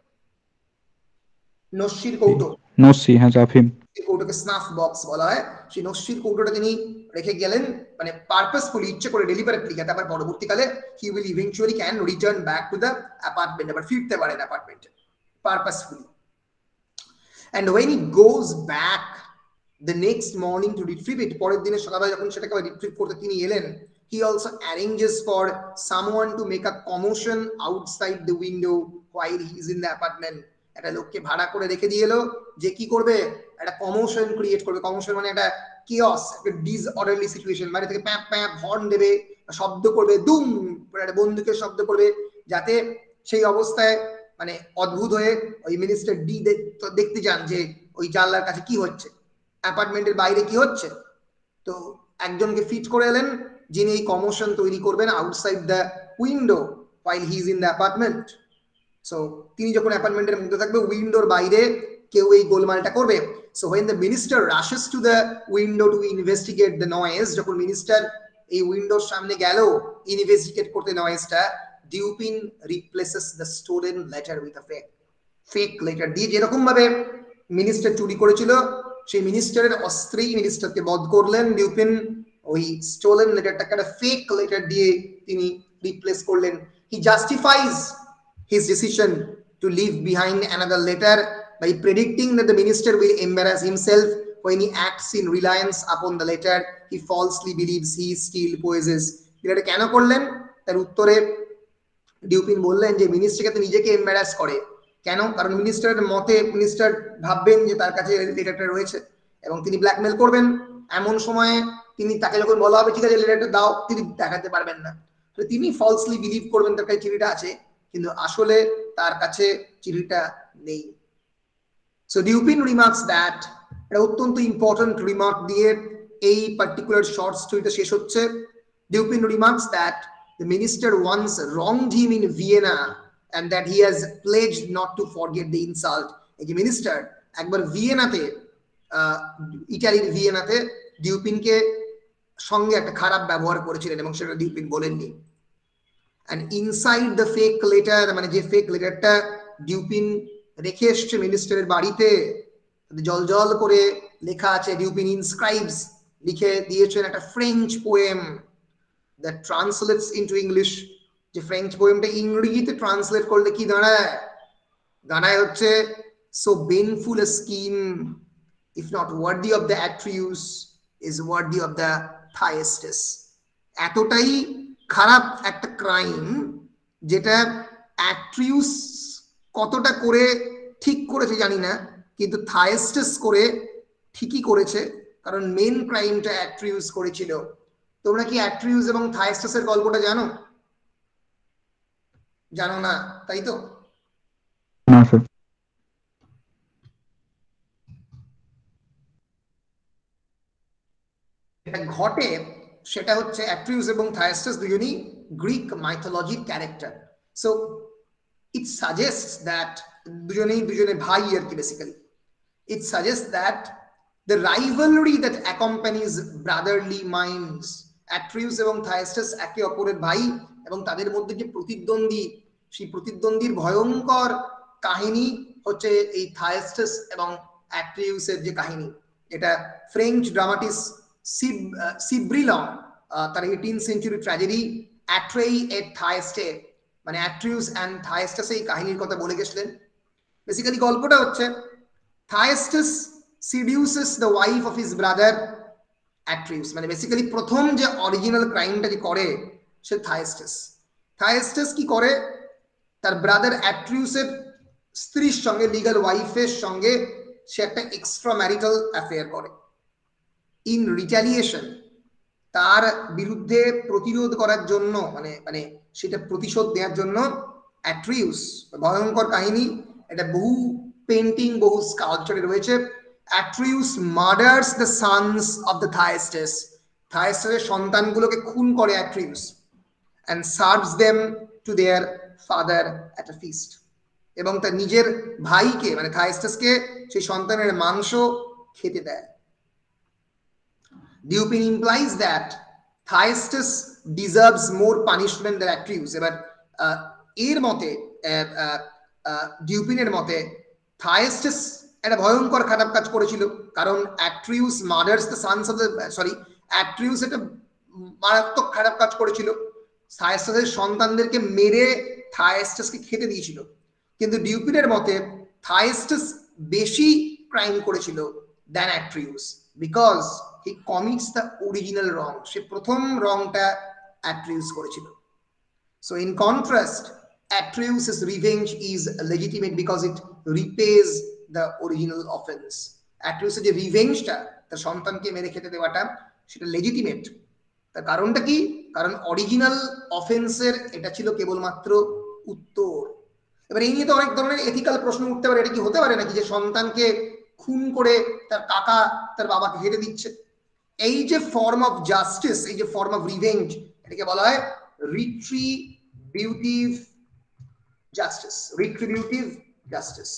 নস্যির কৌটো, নস্যি, হ্যাঁ আফিম, কৌটোকে স্নাফ বক্স বলা হয়। সেই নস্যির কৌটোটা তিনি রেখে গেলেন, মানে পারপাসফুলি, ইচ্ছে করে, ডেলিভারেটলি, যাতে আবার পরবর্তীকালে he will eventually can return back to the apartment, আবার ফিরতে পারেন অ্যাপার্টমেন্টে purposefully. And when he goes back the next morning to retrieve it, পরের দিনের সকালবেলা যখন সেটাকে রিট্রিভ করতে তিনি এলেন, he also arranges for someone to make a commotion outside the window while he is in the apartment. একটা লোককে ভাড়া করে রেখে দিয়ে এলো যে কি করবে, একটা কমোশন ক্রিয়েট করবে। কমোশন মানে একটা কিওস, একটা ডিসঅর্ডারলি সিচুয়েশন, বাইরে থেকে প্যাপ প্যাপ হর্ন দেবে, শব্দ করবে, দুম একটা বন্দুকের শব্দ করবে, যাতে সেই অবস্থায় মানে অদ্ভুত হয়ে ওই মিনিস্টার ডি দেখতে যান যে ওই জানলার কাছে কি হচ্ছে, অ্যাপার্টমেন্টের বাইরে কি হচ্ছে। তো একজনকে ফিট করে এলেন যিনি এই কমোশন তৈরি করবেন outside the window while he is in the apartment. So তিনি যখন অ্যাপার্টমেন্টের মধ্যে থাকবে, উইন্ডোর বাইরে কেউ এই গোলমালটা করবে। So when the minister rushes to the window to investigate the noise, যখন মিনিস্টার এই উইন্ডোর সামনে গেল ইনভেস্টিগেট করতে নয়েজটা, Dupin replaces the stolen letter with a fake fake letter দিয়ে, যেরকম ভাবে মিনিস্টার চুরি করেছিল সেই মিনিস্টারের অস্ত্রেই মিনিস্টারকে বধ করলেন ডিউপিন, ওই স্টোলেন লেটারটাকে একটা ফেক লেটার দিয়ে তিনি রিপ্লেস করলেন। হি জাস্টিফাইজ his decision to leave behind another letter by predicting that the minister will embarrass himself when he acts in reliance upon the letter he falsely believes he still possesses. এটা কেন করলেন? তার উত্তরে ডিউপিন বললেন যে মিনিস্টারকে তো নিজেকে এম্বারাস করে। কেন? কারণ মিনিস্টারের মতে মিনিস্টার ভাববেন যে তার কাছে লেটারটা রয়েছে এবং তিনি ব্ল্যাকমেল করবেন। এমন সময়ে তিনি তাকে যখন বলা হবে ঠিক আছে লেটারটা দাও, তিনি দেখাতে পারবেন না, তো তিনি ফলসলি বিলিভ করবেন তার কাছে চিঠিটা আছে, কিন্তু আসলে তার কাছে চিঠিটা নেই। সো ডিউপিন রিমার্কস দ্যাট, এটা অত্যন্ত ইম্পর্টেন্ট রিমার্ক দিয়ে এই পার্টিকুলার শর্ট স্টোরিটা শেষ হচ্ছে। Dupin remarks that the minister once wronged him in Vienna and that he has pledged not to forget the insult. এই যে মিনিস্টার একবার ভিয়েনাতে, ইটালির ভিয়েনাতে ডিউপিনকে সঙ্গে একটা খারাপ ব্যবহার করেছিলেন এবং সেটা ডিউপিন বলেননি। And inside the fake letter, মানে যে ফেক লেটারটা ডিউপিন রেখে এসছে মিনিস্টারের বাড়িতে, জল জল করে লেখা আছে, ডিউপিন ইনস্ক্রাইবস লিখে দিয়েছেন একটা French poem that translates into English। যে ফ্রেঞ্চ পোয়েমটা ইংরেজিতে ট্রান্সলেট করলে কি দাঁড়ায়? দাঁড়ায় হচ্ছে so baneful a scheme, if not worthy of the Atreus, is worthy of the Thyestes। এতটাই খারাপ একটা ক্রাইম যেটা অ্যাট্রিউস কতটা করে ঠিক করেছে জানি না, কিন্তু থাইস্টাস করে ঠিকই করেছে, কারণ মেন ক্রাইমটা অ্যাট্রিউস করেছিল। তোমরা কি অ্যাট্রিউস এবং থাইস্টাসের গল্পটা জানো? জানো না, তাই তো? না স্যার। এটা ঘটে সেটা হচ্ছে অ্যাট্রিউস এবং থাইস্টাস দুজনই গ্রিক মাইথোলজির character. So it suggests that দুজনেই দুজনে ভাই আর কি basically. It suggests that the rivalry that accompanies brotherly minds, Atreus এবং Thyestes একে অপরের ভাই এবং তাদের মধ্যে যে প্রতিদ্বন্দ্বী, সেই প্রতিদ্বন্দ্বীর ভয়ঙ্কর কাহিনী হচ্ছে এই থাইস্টাস এবং অ্যাট্রিউসের যে কাহিনী, এটা ফ্রেঞ্চ ড্রামাটিস্ট সিব সিব্রিলং তার eighteen century tragedy Atrée et Thyeste, মানে অ্যাট্রিউস অ্যান্ড থাইস্টাস এই কাহিনীর কথা বলে গেছিলেন। বেসিক্যালি গল্পটা হচ্ছে Thyestes seduces the wife of his brother Atreus, মানে বেসিক্যালি প্রথম যে অরিজিনাল ক্রাইমটা যে করে সে থাইস্টাস। থাইস্টাস কি করে, তার ব্রাদার অ্যাট্রিউসের স্ত্রীর সঙ্গে, লিগাল ওয়াইফের সঙ্গে সে একটা এক্সট্রা ম্যারিটাল অ্যাফেয়ার করে। ইন রিটালিয়েশন, তার বিরুদ্ধে প্রতিরোধ করার জন্য, মানে মানে সেটা প্রতিশোধ দেওয়ার জন্য অ্যাট্রিউস, ভয়ঙ্কর কাহিনী, এটা বহু পেন্টিং বহু স্কাল্পচারে রয়েছে, Atreus murders the sons of the Thyestes, থাইস্টাসের সন্তানগুলোকে খুন করে অ্যাট্রিউস, and serves them to their father at a feast, এবং তার নিজের ভাইকে মানে থাইস্টাসকে সেই সন্তানের মাংস খেতে দেয়। Dupin implies that Thyestes deserves more punishment than Atreus. এবার এর মতে, ডিউপিনের মতে থাইস্টাস একটা ভয়ঙ্কর খারাপ কাজ করেছিল, কারণ Atreus murders the sons of the sorry Atreus একটা মারাত্মক খারাপ কাজ করেছিল, থাইস্টাসের সন্তানদেরকে মেরে থাইস্টাসকে খেতে দিয়েছিল। কিন্তু ডিউপিনের মতে থাইস্টাস বেশি ক্রাইম করেছিল than Atreus, because he commits the original wrong, সে প্রথম রংটা অ্যাট্রিউস করেছিল। সো ইন কন্ট্রাস্ট, অ্যাট্রিউসের revenge is legitimate because it repays the original offence. অ্যাট্রিউসের যে রিভেঞ্জটা, তার সন্তানকে মেরে খেতে দেওয়াটা, সেটা লেজিটিমেট। তার কারণটা কি? কারণ অরিজিনাল অফেন্সের এটা ছিল কেবলমাত্র উত্তর। এবার এই নিয়ে তো অনেক ধরনের এথিক্যাল প্রশ্ন উঠতে পারে, এটা কি হতে পারে নাকি যে সন্তানকে খুন করে তার কাকা তার বাবাকে হেরে দিচ্ছে? এই যে ফর্ম অফ জাস্টিস, এই যে ফর্ম অফ রিভেঞ্জ, এটাকে বলা হয় retributive justice. Retributive justice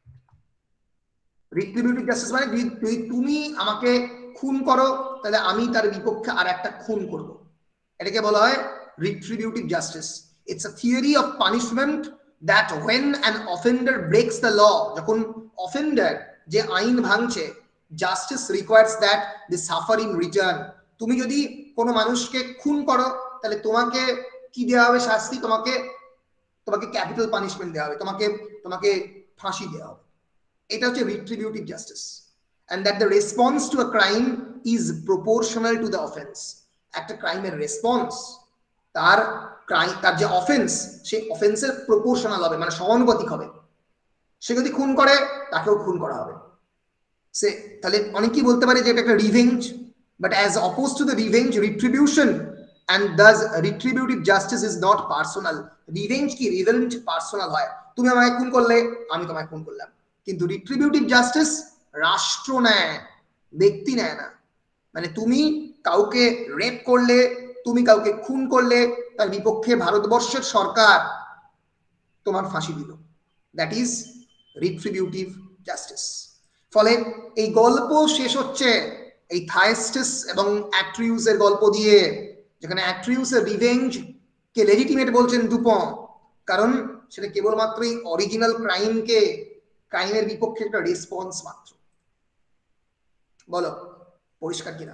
retributive justice মানে যদি তুমি আমাকে খুন করো তাহলে আমি তার বিপক্ষে আর একটা খুন করব, এটাকে বলা হয় retributive justice. It's a theory of punishment that when an offender breaks the law, যখন অফেন্ডার যে আইন ভাঙছে, justice requires that they suffer in return। তুমি যদি কোনো মানুষকে খুন করো তাহলে তোমাকে কি দেওয়া হবে শাস্তি? তোমাকে তোমাকে ক্যাপিটাল পানিশমেন্ট দেওয়া হবে, তোমাকে তোমাকে ফাঁসি দেওয়া হবে। এটা হচ্ছে retributive justice. and that the response to a crime is proportional to the offense। একটা ক্রাইমের রেসপন্স তার ক্রাইম তার যে অফেন্স, সেই অফেন্সের প্রপোর্শনাল হবে, মানে সমানুপাতিক হবে। সে যদি খুন করে তাকেও খুন করা হবে। সে তাহলে অনেকেই বলতে পারে যে এটা একটা revenge, but as opposed to the revenge, retribution and thus retributive justice is not personal। Revenge কি? রিভেঞ্জ পার্সোনাল হয়, তুমি আমাকে খুন করলে আমি তোমায় খুন করলাম। কিন্তু রিট্রিবিউটিভ জাস্টিস রাষ্ট্র নেয়, ব্যক্তি নেয় না। মানে তুমি কাউকে রেপ করলে, তুমি কাউকে খুন করলে, তার বিপক্ষে ভারতবর্ষের সরকার তোমার ফাঁসি দিল। That is retributive justice. ফলে এই গল্প শেষ হচ্ছে এই থাইস্টাস এবং অ্যাট্রিউসের গল্প দিয়ে, যেখানে অ্যাট্রিউসের রিভেঞ্জ কে লেজিটিমেট বলছেন ডুপন, কারণ সেটা কেবলমাত্র এই অরিজিনাল ক্রাইমকে, ক্রাইমের বিপক্ষে একটা রেসপন্স মাত্র। বলো পরিষ্কার কিনা?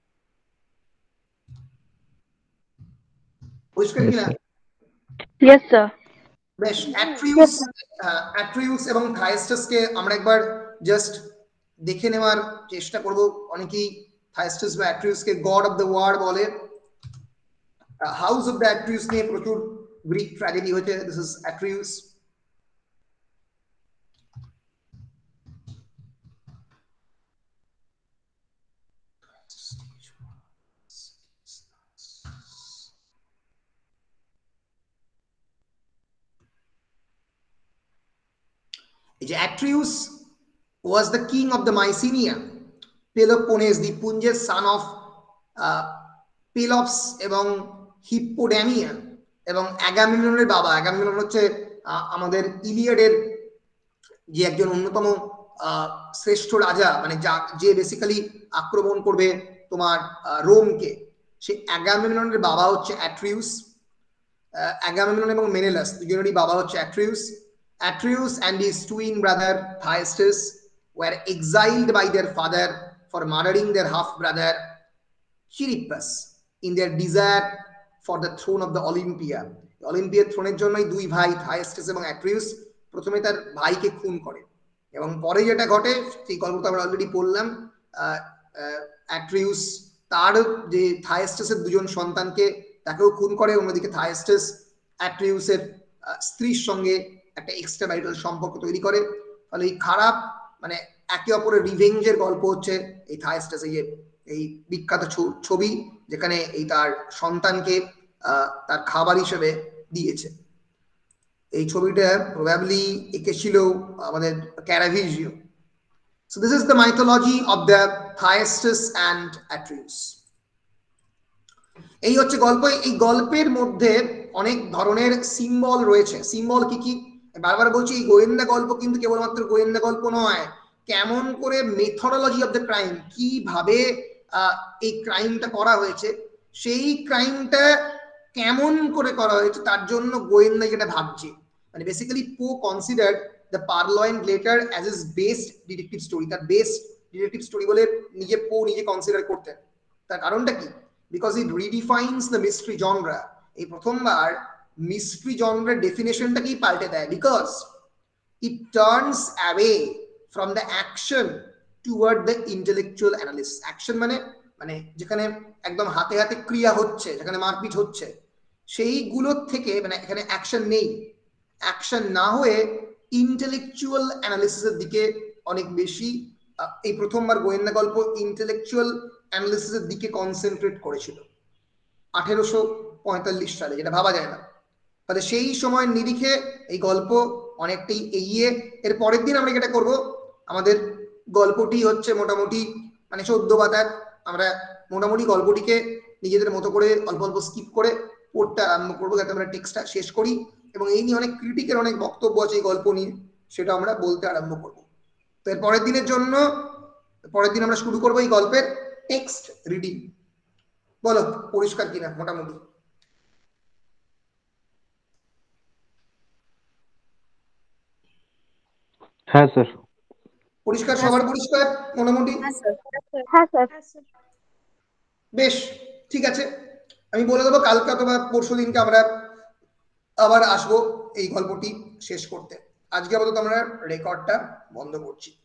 পরিষ্কার কিনা? Yes sir. বেশ, অ্যাট্রিউস অ্যাট্রিউস এবং থাইস্টাসকে আমরা একবার জাস্ট দেখে নেওয়ার চেষ্টা করব। অনেকেই থাইস্টাস বা অ্যাট্রিউসকে গড অফ দ্য ওয়ার বলে। হাউস অফ দ্য অ্যাট্রিউস নিয়ে প্রচুর গ্রিক ট্র্যাজেডি হয়েছে। This is Atreus. Atreus was the king of the Mycenae, Peloponnese, the Punjab son of uh, Pelops এবং Hippodamia, এবং অ্যাগামেমননের বাবা, অ্যাগামেমনন হচ্ছে আমাদের ইলিয়াডের যে একজন অন্যতম শ্রেষ্ঠ রাজা, মানে যা যে বেসিক্যালি আক্রমণ করবে তোমার রোমকে, সে অ্যাগামেমননের বাবা হচ্ছে অ্যাট্রিউস। অ্যাগামেমনন এবং মেনেলাস দুজনেরই বাবা হচ্ছে অ্যাট্রিউস। Atreus and his twin brother Thyestes were exiled by their father for murdering their half-brother Chirippus in their desire for the throne of the Olympia. Olympia থ্রোনের জন্যই দুই ভাই থাইস্টেস এবং অ্যাট্রিউস প্রথমে তার ভাইকে খুন করে, এবং পরে যেটা ঘটে সেই গল্পটা আমরা অলরেডি পড়লাম। অ্যাট্রিউস তার যে থাইস্টেসের দুজন সন্তানকে তাকেও খুন করে, অন্যদিকে থাইস্টেস অ্যাট্রিউসের স্ত্রীর সঙ্গে একটা এক্সট্রা ম্যারিটাল সম্পর্ক তৈরি করে। ফলে এই খারাপ মানে একে অপরের রিভেঞ্জের গল্প হচ্ছে এই থাইস্টেস, এই এই বিখ্যাত ছবি যেখানে এই তার সন্তানকে তার খাবার হিসেবে দিয়েছে। এই ছবিটা প্রবাবলি এঁকেছিল আমাদের Caravaggio. So this is the mythology of the Thyestes and Atreus. এই হচ্ছে গল্প। এই গল্পের মধ্যে অনেক ধরনের সিম্বল রয়েছে। সিম্বল কি কি? বারবার বলছি, এই গোয়েন্দা গল্প কিন্তু কেবলমাত্র গোয়েন্দা গল্প নয়, কেমন করে মেথডোলজি অফ দ্য ক্রাইম, কিভাবে এই ক্রাইমটা করা হয়েছে, সেই ক্রাইমটা কেমন করে করা হয়েছে তার জন্য গোয়েন্দা যেটা ভাবছে। মানে basically Poe considered the purloined letter as is best detective story. তার বেস্ট ডিটেকটিভ স্টোরি বলে নিজে পো নিজে কনসিডার করতেন। তার কারণটা কি? Because it redefines the mystery genre. এই প্রথমবার মিস্ট্রি জনরার ডেফিনেশনটাকেই পাল্টে দেয়, because it turns away from the action toward the intellectual analysis. Action মানে মানে যেখানে একদম হাতে হাতে ক্রিয়া হচ্ছে, যেখানে মারপিট হচ্ছে, সেইগুলোর থেকে মানে এখানে অ্যাকশন নেই, অ্যাকশন না হয়ে ইন্টেলেকচুয়াল অ্যানালিসিসের দিকে অনেক বেশি এই প্রথমবার গোয়েন্দা গল্প ইন্টেলেকচুয়াল অ্যানালিসিসের দিকে কনসেন্ট্রেট করেছিল আঠেরোশো পঁয়তাল্লিশ সালে, যেটা ভাবা যায় না। তাহলে সেই সময়ের নিরিখে এই গল্প অনেকটাই এগিয়ে। এর পরের দিন আমরা যেটা করব, আমাদের গল্পটি হচ্ছে মোটামুটি মানে চোদ্দ পাতার, আমরা মোটামুটি গল্পটিকে নিজেদের মতো করে অল্প অল্প স্কিপ করে পড়তে আরম্ভ করবো, যাতে আমরা টেক্সটটা শেষ করি। এবং এই নিয়ে অনেক ক্রিটিকের অনেক বক্তব্য আছে এই গল্প নিয়ে, সেটা আমরা বলতে আরম্ভ করব। তো এর পরের দিনের জন্য পরের দিন আমরা শুরু করবো এই গল্পের টেক্সট রিডিং। বলো পরিষ্কার কিনা মোটামুটি? হ্যাঁ স্যার। পরিষ্কার? সবার পরিষ্কার মোটামুটি? হ্যাঁ স্যার। বেশ, ঠিক আছে। আমি বলে দেবো কালকে অথবা পরশু দিনকে আমরা আবার আসবো এই গল্পটি শেষ করতে। আজকে আপাতত আমরা রেকর্ডটা বন্ধ করছি।